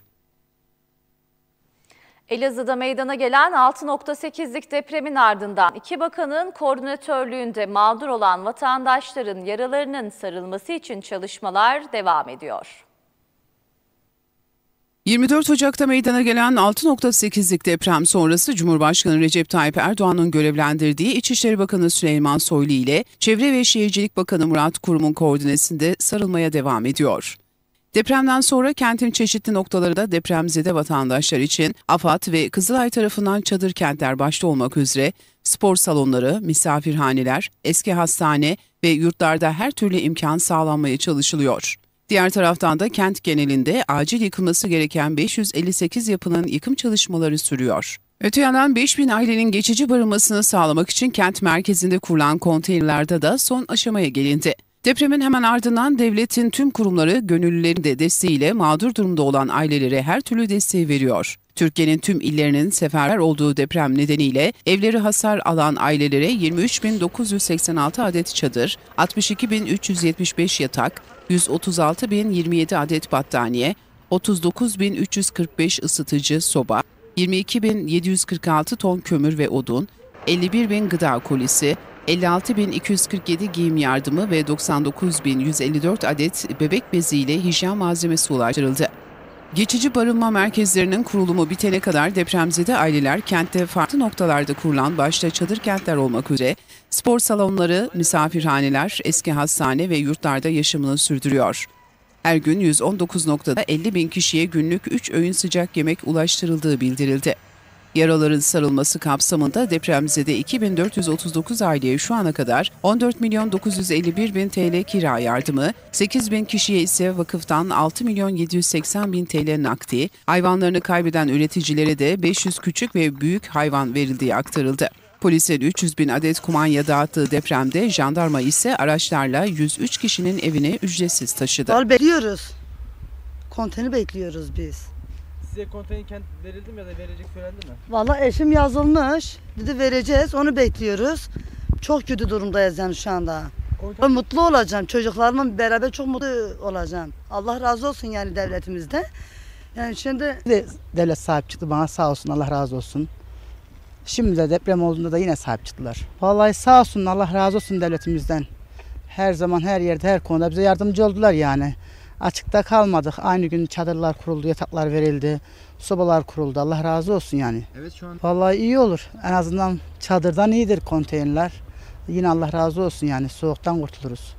Elazığ'da meydana gelen altı nokta sekizlik depremin ardından iki bakanın koordinatörlüğünde mağdur olan vatandaşların yaralarının sarılması için çalışmalar devam ediyor. yirmi dört Ocak'ta meydana gelen altı nokta sekizlik deprem sonrası Cumhurbaşkanı Recep Tayyip Erdoğan'ın görevlendirdiği İçişleri Bakanı Süleyman Soylu ile Çevre ve Şehircilik Bakanı Murat Kurum'un koordinesinde sarılmaya devam ediyor. Depremden sonra kentin çeşitli noktaları da depremzede vatandaşlar için AFAD ve Kızılay tarafından çadır kentler başta olmak üzere spor salonları, misafirhaneler, eski hastane ve yurtlarda her türlü imkan sağlanmaya çalışılıyor. Diğer taraftan da kent genelinde acil yıkılması gereken beş yüz elli sekiz yapının yıkım çalışmaları sürüyor. Öte yandan beş bin ailenin geçici barınmasını sağlamak için kent merkezinde kurulan konteynerlerde de son aşamaya gelindi. Depremin hemen ardından devletin tüm kurumları gönüllülerin de desteğiyle mağdur durumda olan ailelere her türlü desteği veriyor. Türkiye'nin tüm illerinin seferber olduğu deprem nedeniyle evleri hasar alan ailelere yirmi üç bin dokuz yüz seksen altı adet çadır, altmış iki bin üç yüz yetmiş beş yatak, yüz otuz altı bin yirmi yedi adet battaniye, otuz dokuz bin üç yüz kırk beş ısıtıcı soba, yirmi iki bin yedi yüz kırk altı ton kömür ve odun, elli bir bin gıda kolisi, elli altı bin iki yüz kırk yedi giyim yardımı ve doksan dokuz bin yüz elli dört adet bebek beziyle hijyen malzemesi ulaştırıldı. Geçici barınma merkezlerinin kurulumu bitene kadar depremzede aileler kentte farklı noktalarda kurulan başta çadır kentler olmak üzere spor salonları, misafirhaneler, eski hastane ve yurtlarda yaşamını sürdürüyor. Her gün yüz on dokuz noktada elli bin kişiye günlük üç öğün sıcak yemek ulaştırıldığı bildirildi. Yaraların sarılması kapsamında depremzede iki bin dört yüz otuz dokuz aileye şu ana kadar on dört milyon dokuz yüz elli bir bin T L kira yardımı, sekiz bin kişiye ise vakıftan altı milyon yedi yüz seksen bin T L nakdi, hayvanlarını kaybeden üreticilere de beş yüz küçük ve büyük hayvan verildiği aktarıldı. Polisin üç yüz bin adet kumanya dağıttığı depremde jandarma ise araçlarla yüz üç kişinin evine ücretsiz taşıdı. Al bekliyoruz. Konteyner bekliyoruz biz. Size konteyner kent verildi mi ya da verecek söylendi mi? Vallahi eşim yazılmış. Dedi vereceğiz. Onu bekliyoruz. Çok kötü durumdayız yani şu anda. Konteyner... Mutlu olacağım. Çocuklarımla beraber çok mutlu olacağım. Allah razı olsun yani devletimizde. Yani şimdi devlet sahip çıktı bana, sağ olsun, Allah razı olsun. Şimdi de deprem olduğunda da yine sahip çıktılar. Vallahi sağ olsun, Allah razı olsun devletimizden. Her zaman her yerde her konuda bize yardımcı oldular yani. Açıkta kalmadık. Aynı gün çadırlar kuruldu, yataklar verildi, sobalar kuruldu. Allah razı olsun yani. Evet şu an. Vallahi iyi olur. En azından çadırdan iyidir konteynerler. Yine Allah razı olsun yani, soğuktan kurtuluruz.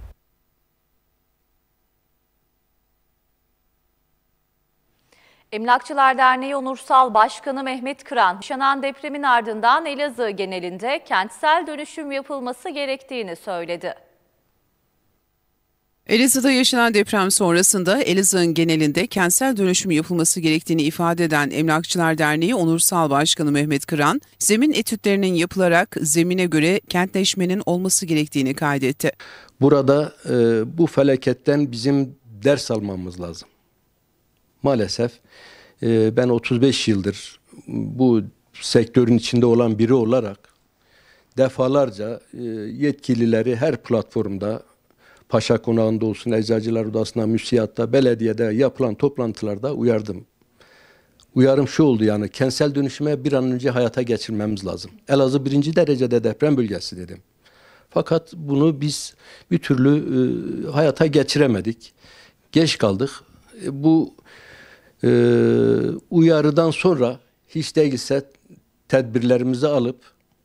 Emlakçılar Derneği Onursal Başkanı Mehmet Kıran, yaşanan depremin ardından Elazığ genelinde kentsel dönüşüm yapılması gerektiğini söyledi. Elazığ'da yaşanan deprem sonrasında Elazığ'ın genelinde kentsel dönüşüm yapılması gerektiğini ifade eden Emlakçılar Derneği Onursal Başkanı Mehmet Kıran, zemin etütlerinin yapılarak zemine göre kentleşmenin olması gerektiğini kaydetti. Burada e, bu felaketten bizim ders almamız lazım. Maalesef e, ben otuz beş yıldır bu sektörün içinde olan biri olarak defalarca e, yetkilileri her platformda, Paşa Konağı'nda olsun, Eczacılar Odası'nda, müsiyatta, belediyede yapılan toplantılarda uyardım. Uyarım şu oldu, yani kentsel dönüşüme bir an önce hayata geçirmemiz lazım. Elazığ birinci derecede deprem bölgesi dedim. Fakat bunu biz bir türlü e, hayata geçiremedik. Geç kaldık. E, bu e, uyarıdan sonra hiç değilse tedbirlerimizi alıp,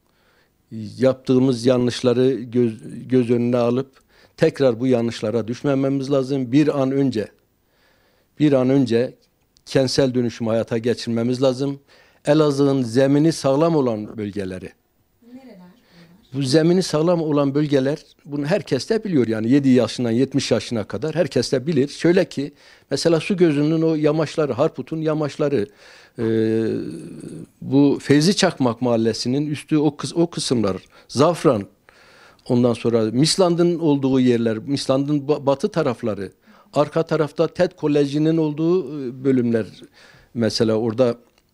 yaptığımız yanlışları göz, göz önüne alıp tekrar bu yanlışlara düşmememiz lazım. Bir an önce, bir an önce kentsel dönüşümü hayata geçirmemiz lazım. Elazığ'ın zemini sağlam olan bölgeleri. Bu zemini sağlam olan bölgeler, bunu herkes de biliyor, yani yedi yaşından yetmiş yaşına kadar herkes de bilir. Şöyle ki, mesela Sugözü'nün o yamaçları, Harput'un yamaçları, e, bu Feyzi Çakmak Mahallesi'nin üstü o, kıs, o kısımlar, Zafran, ondan sonra Misland'ın olduğu yerler, Misland'ın batı tarafları, arka tarafta TED Koleji'nin olduğu bölümler, mesela orada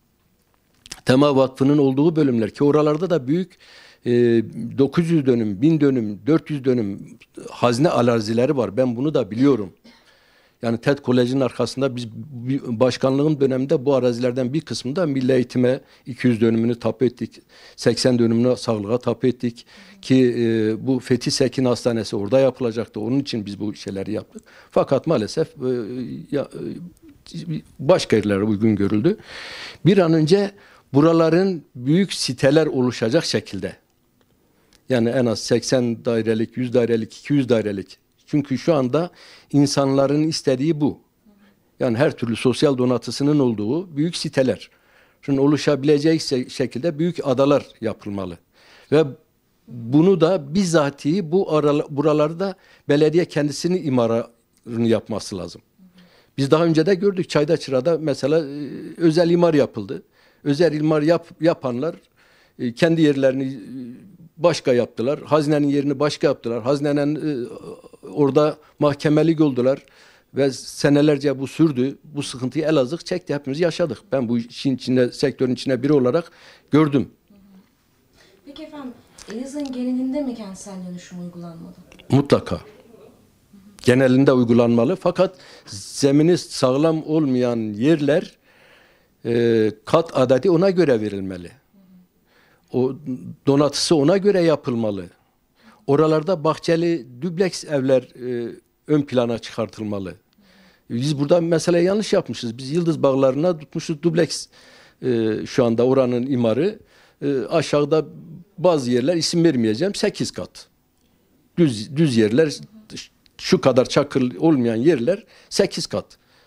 Tema Vakfı'nın olduğu bölümler, ki oralarda da büyük e, dokuz yüz dönüm, bin dönüm, dört yüz dönüm hazine arazileri var. Ben bunu da biliyorum. Yani TED Koleji'nin arkasında biz başkanlığım döneminde bu arazilerden bir kısmında milli eğitime iki yüz dönümünü tapu ettik. seksen dönümünü sağlığa tapu ettik. Ki e, bu Fethi Sekin Hastanesi orada yapılacaktı. Onun için biz bu şeyleri yaptık. Fakat maalesef e, ya, e, başka yerlere uygun görüldü. Bir an önce buraların büyük siteler oluşacak şekilde, yani en az seksen dairelik, yüz dairelik, iki yüz dairelik. Çünkü şu anda insanların istediği bu. Yani her türlü sosyal donatısının olduğu büyük siteler. Şimdi oluşabileceği şekilde büyük adalar yapılmalı. Ve bunu da bizatihi bu buralarda belediye kendisinin imarını yapması lazım. Biz daha önce de gördük, Çaydaçıra'da mesela özel imar yapıldı. Özel imar yap, yapanlar kendi yerlerini başka yaptılar. Hazinenin yerini başka yaptılar. Hazinenin orada mahkemelik oldular. Ve senelerce bu sürdü. Bu sıkıntıyı Elazığ çekti. Hepimiz yaşadık. Ben bu işin içinde, sektörün içinde biri olarak gördüm. Peki efendim, Elazığ'ın genelinde mi kentsel dönüşüm uygulanmalı? Mutlaka. Genelinde uygulanmalı. Fakat zemini sağlam olmayan yerler e, kat adeti ona göre verilmeli. O donatısı ona göre yapılmalı. Oralarda bahçeli dubleks evler e, ön plana çıkartılmalı. Biz burada mesela yanlış yapmışız. Biz Yıldız Bağları'na tutmuşuz dubleks e, şu anda oranın imarı. E, aşağıda bazı yerler, isim vermeyeceğim, sekiz kat. Düz, düz yerler, şu kadar çakıl olmayan yerler sekiz kat.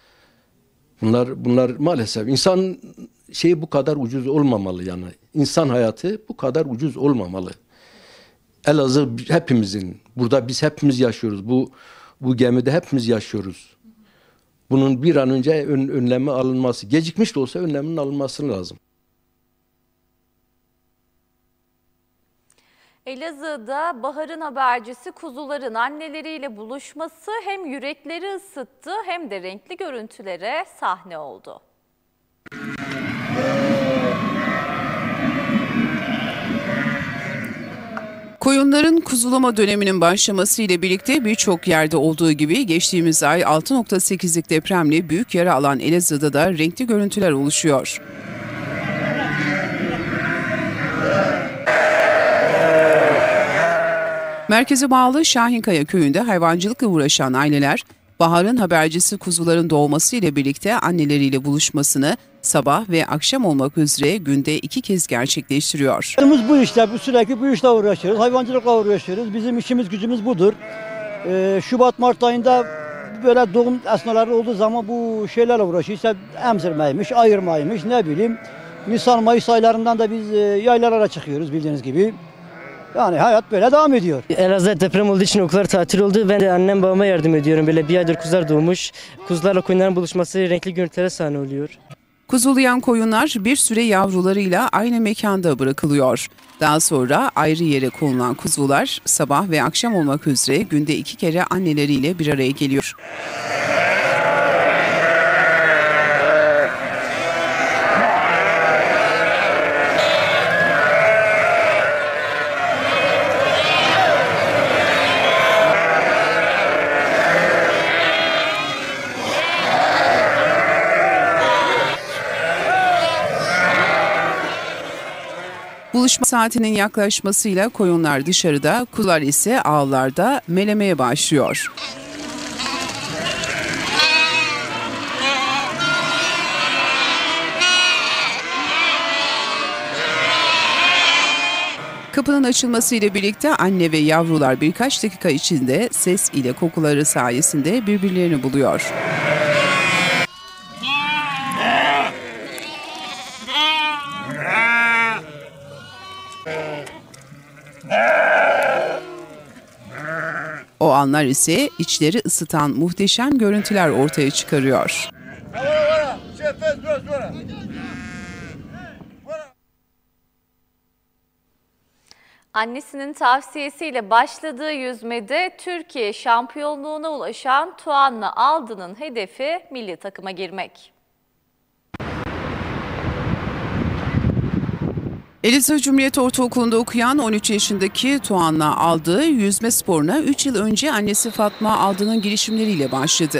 Bunlar bunlar maalesef insan şeyi bu kadar ucuz olmamalı yani. İnsan hayatı bu kadar ucuz olmamalı. Elazığ hepimizin, burada biz hepimiz yaşıyoruz. Bu bu gemide hepimiz yaşıyoruz. Bunun bir an önce ön, önlemi alınması, gecikmiş de olsa önleminin alınması lazım. Elazığ'da baharın habercisi kuzuların anneleriyle buluşması hem yürekleri ısıttı hem de renkli görüntülere sahne oldu. Koyunların kuzulama döneminin başlaması ile birlikte birçok yerde olduğu gibi geçtiğimiz ay altı nokta sekizlik depremle büyük yara alan Elazığ'da da renkli görüntüler oluşuyor. Merkeze bağlı Şahinkaya köyünde hayvancılıkla uğraşan aileler, baharın habercisi kuzuların doğması ile birlikte anneleriyle buluşmasını sabah ve akşam olmak üzere günde iki kez gerçekleştiriyor. Biz bu işte, bu sürekli bu işle uğraşıyoruz, hayvancılıkla uğraşıyoruz. Bizim işimiz gücümüz budur. Ee, Şubat Mart ayında böyle doğum esnaları olduğu zaman bu şeylerle uğraşıyoruz. İşte emzirmeymiş, ayırmaymış, ne bileyim. Nisan Mayıs aylarından da biz e, yaylalara çıkıyoruz bildiğiniz gibi. Yani hayat böyle devam ediyor. Elazığ deprem olduğu için okullar tatil oldu. Ben de annem babama yardım ediyorum. Böyle bir aydır kuzular doğmuş. Kuzularla koyunların buluşması renkli görüntülere sahne oluyor. Kuzulayan koyunlar bir süre yavrularıyla aynı mekanda bırakılıyor. Daha sonra ayrı yere konulan kuzular sabah ve akşam olmak üzere günde iki kere anneleriyle bir araya geliyor. Buluşma saatinin yaklaşmasıyla koyunlar dışarıda, kuzular ise ağlarda melemeye başlıyor. Kapının açılmasıyla birlikte anne ve yavrular birkaç dakika içinde ses ile kokuları sayesinde birbirlerini buluyor. O anlar ise içleri ısıtan muhteşem görüntüler ortaya çıkarıyor. Annesinin tavsiyesiyle başladığı yüzmede Türkiye şampiyonluğuna ulaşan Tuğan'la Aldı'nın hedefi milli takıma girmek. Elazığ Cumhuriyet Ortaokulu'nda okuyan on üç yaşındaki Tuğan'la Aldı yüzme sporuna üç yıl önce annesi Fatma Aldı'nın girişimleriyle başladı.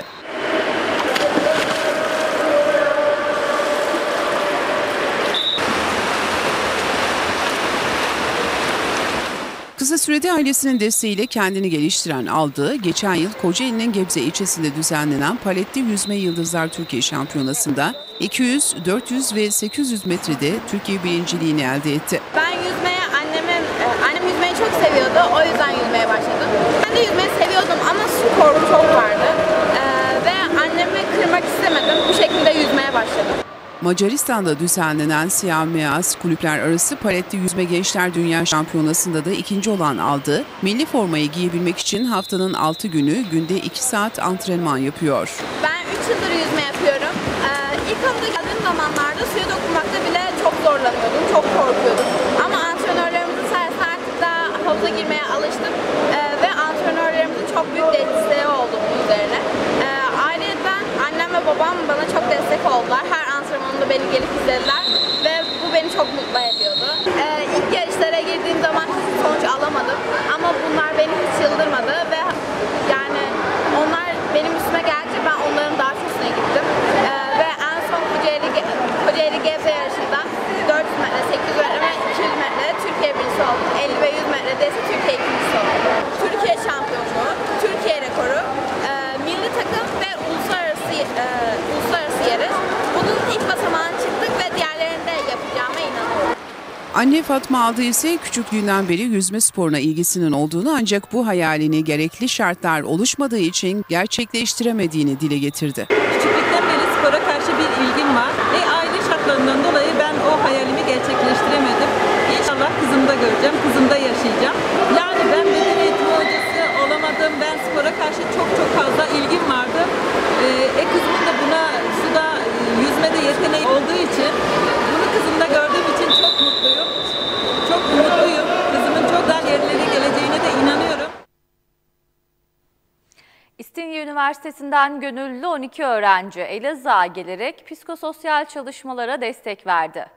Kısa sürede ailesinin desteğiyle kendini geliştiren Aldı, geçen yıl Kocaeli'nin Gebze ilçesinde düzenlenen paletli yüzme Yıldızlar Türkiye Şampiyonası'nda iki yüz, dört yüz ve sekiz yüz metrede Türkiye birinciliğini elde etti. Ben yüzmeye annemin, annem yüzmeyi çok seviyordu, o yüzden yüzmeye başladım. Ben de yüzmeyi seviyordum ama su korku çok vardı ee, ve annemi kırmak istemedim, bu şekilde yüzmeye başladım. Macaristan'da düzenlenen Siyah Beyaz Kulüpler Arası Paletli Yüzme Gençler Dünya Şampiyonası'nda da ikinci olan Aldı, milli formayı giyebilmek için haftanın altı günü günde iki saat antrenman yapıyor. Ben üç yıldır yüzme yapıyorum. Ee, ilk hafta geldiğim zamanlarda suya dokunmakta bile çok zorlanıyordum, çok korkuyordum. Ama antrenörlerimizin sayesinde artık daha havuza girmeye alıştım ee, ve antrenörlerimizin çok büyük desteği oldu bunun üzerine. Ee, ayrıca annem ve babam bana çok destek oldular. Her antrenmanımda beni gelip izlediler ve bu beni çok mutlu ediyordu. Ee, ilk yarışlara girdiğim zaman hiç sonuç alamadım ama bunlar beni hiç yıldırmadı ve yani onlar benim üstüme gelince ben onların daha çok üstüne gittim. Ee, ve en son Kocaeli, Kocaeli Gebze yarışında dört yüz metre, sekiz yüz metre ve iki yüz metre Türkiye birincisi oldum. elli ve yüz metrede ise Türkiye ikincisi oldum. Türkiye şampiyonluğu, Türkiye rekoru, e, milli takım ve uluslararası, e, uluslararası yarış. Bunun ilk basamağına çıktık ve diğerlerini de yapacağıma inanıyorum. Anne Fatma Aldı ise küçüklüğünden beri yüzme sporuna ilgisinin olduğunu ancak bu hayalini gerekli şartlar oluşmadığı için gerçekleştiremediğini dile getirdi. Küçüklükten beri spora karşı bir ilgim var ve aile şartlarından dolayı ben o hayalimi gerçekleştiremedim. İnşallah kızımda göreceğim, kızımda yaşayacağım. Yani ben beden eğitimi hocası olamadım, ben spora karşı çok çok fazla ilgim vardı. Ee, e kızımın da buna suda yüzmede yeteneği olduğu için bunu kızımda gördüğüm için çok mutluyum. Çok umutluyum. Kızımın çok daha yerlere geleceğine de inanıyorum. İstinye Üniversitesi'nden gönüllü on iki öğrenci Elazığ'a gelerek psikososyal çalışmalara destek verdi.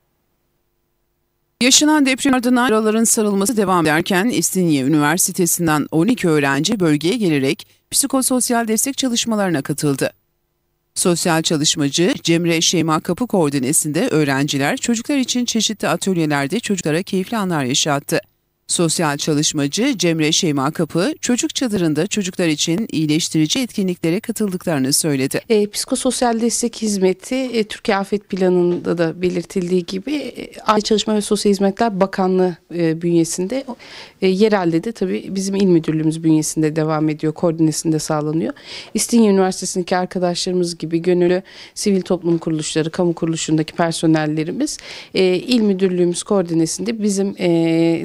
Yaşanan deprem ardından yaraların sarılması devam ederken İstinye Üniversitesi'nden on iki öğrenci bölgeye gelerek psikososyal destek çalışmalarına katıldı. Sosyal çalışmacı Cemre Şeyma Kapı koordinesinde öğrenciler çocuklar için çeşitli atölyelerde çocuklara keyifli anlar yaşattı. Sosyal çalışmacı Cemre Şeyma Kapı, çocuk çadırında çocuklar için iyileştirici etkinliklere katıldıklarını söyledi. E, psikososyal destek hizmeti e, Türkiye Afet Planı'nda da belirtildiği gibi e, Aile Çalışma ve Sosyal Hizmetler Bakanlığı e, bünyesinde, e, yerelde de tabii bizim il müdürlüğümüz bünyesinde devam ediyor, koordinesinde sağlanıyor. İstinye Üniversitesi'ndeki arkadaşlarımız gibi gönüllü sivil toplum kuruluşları, kamu kuruluşundaki personellerimiz e, il müdürlüğümüz koordinesinde bizim e, daha önce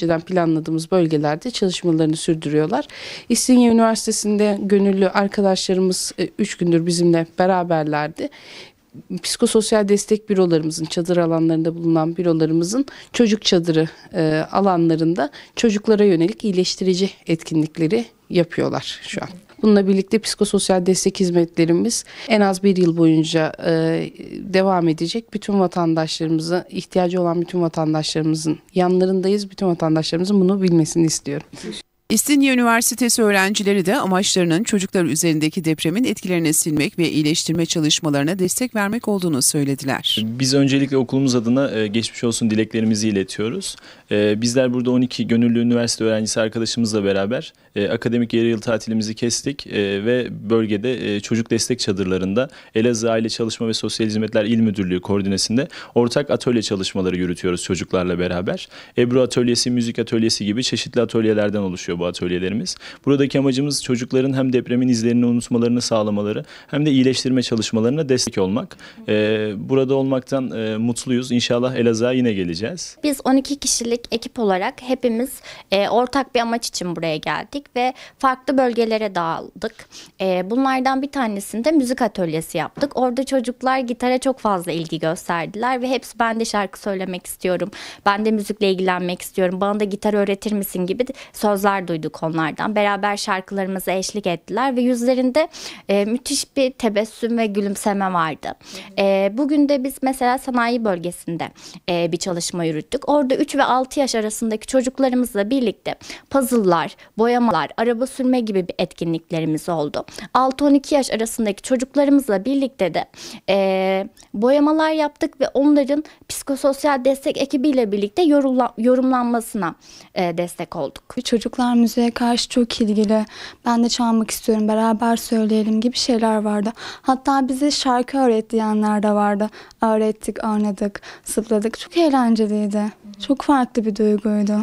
önceden planladığımız bölgelerde çalışmalarını sürdürüyorlar. İstinye Üniversitesi'nde gönüllü arkadaşlarımız üç gündür bizimle beraberlerdi. Psikososyal destek bürolarımızın, çadır alanlarında bulunan bürolarımızın çocuk çadırı e, alanlarında çocuklara yönelik iyileştirici etkinlikleri yapıyorlar şu an. Bununla birlikte psikososyal destek hizmetlerimiz en az bir yıl boyunca e, devam edecek. Bütün vatandaşlarımıza, ihtiyacı olan bütün vatandaşlarımızın yanlarındayız. Bütün vatandaşlarımızın bunu bilmesini istiyorum. İstinye Üniversitesi öğrencileri de amaçlarının çocuklar üzerindeki depremin etkilerini silmek ve iyileştirme çalışmalarına destek vermek olduğunu söylediler. Biz öncelikle okulumuz adına geçmiş olsun dileklerimizi iletiyoruz. Bizler burada on iki gönüllü üniversite öğrencisi arkadaşımızla beraber akademik yarı yıl tatilimizi kestik ve bölgede çocuk destek çadırlarında Elazığ Aile Çalışma ve Sosyal Hizmetler İl Müdürlüğü koordinesinde ortak atölye çalışmaları yürütüyoruz çocuklarla beraber. Ebru Atölyesi, müzik atölyesi gibi çeşitli atölyelerden oluşuyor bu atölyelerimiz. Buradaki amacımız çocukların hem depremin izlerini unutmalarını sağlamaları hem de iyileştirme çalışmalarına destek olmak. Ee, burada olmaktan e, mutluyuz. İnşallah Elazığ'a yine geleceğiz. Biz on iki kişilik ekip olarak hepimiz e, ortak bir amaç için buraya geldik ve farklı bölgelere dağıldık. E, bunlardan bir tanesinde müzik atölyesi yaptık. Orada çocuklar gitara çok fazla ilgi gösterdiler ve hepsi ben de şarkı söylemek istiyorum, ben de müzikle ilgilenmek istiyorum, bana da gitar öğretir misin gibi sözler duyduk onlardan. Beraber şarkılarımıza eşlik ettiler ve yüzlerinde e, müthiş bir tebessüm ve gülümseme vardı. E, bugün de biz mesela sanayi bölgesinde e, bir çalışma yürüttük. Orada üç ve altı yaş arasındaki çocuklarımızla birlikte puzzle'lar, boyamalar, araba sürme gibi bir etkinliklerimiz oldu. altı on iki yaş arasındaki çocuklarımızla birlikte de e, boyamalar yaptık ve onların psikososyal destek ekibiyle birlikte yorumla, yorumlanmasına e, destek olduk. Çocuklar müziğe karşı çok ilgili. Ben de çalmak istiyorum, beraber söyleyelim gibi şeyler vardı. Hatta bize şarkı öğret diyenler de vardı. Öğrettik, oynadık, zıpladık. Çok eğlenceliydi. Çok farklı bir duyguydu.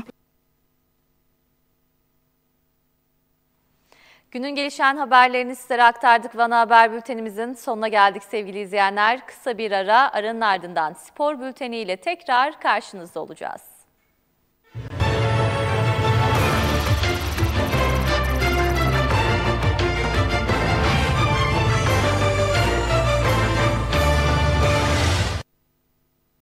Günün gelişen haberlerini sizlere aktardık. Vana Haber bültenimizin sonuna geldik sevgili izleyenler. Kısa bir ara, aranın ardından spor bülteniyle tekrar karşınızda olacağız.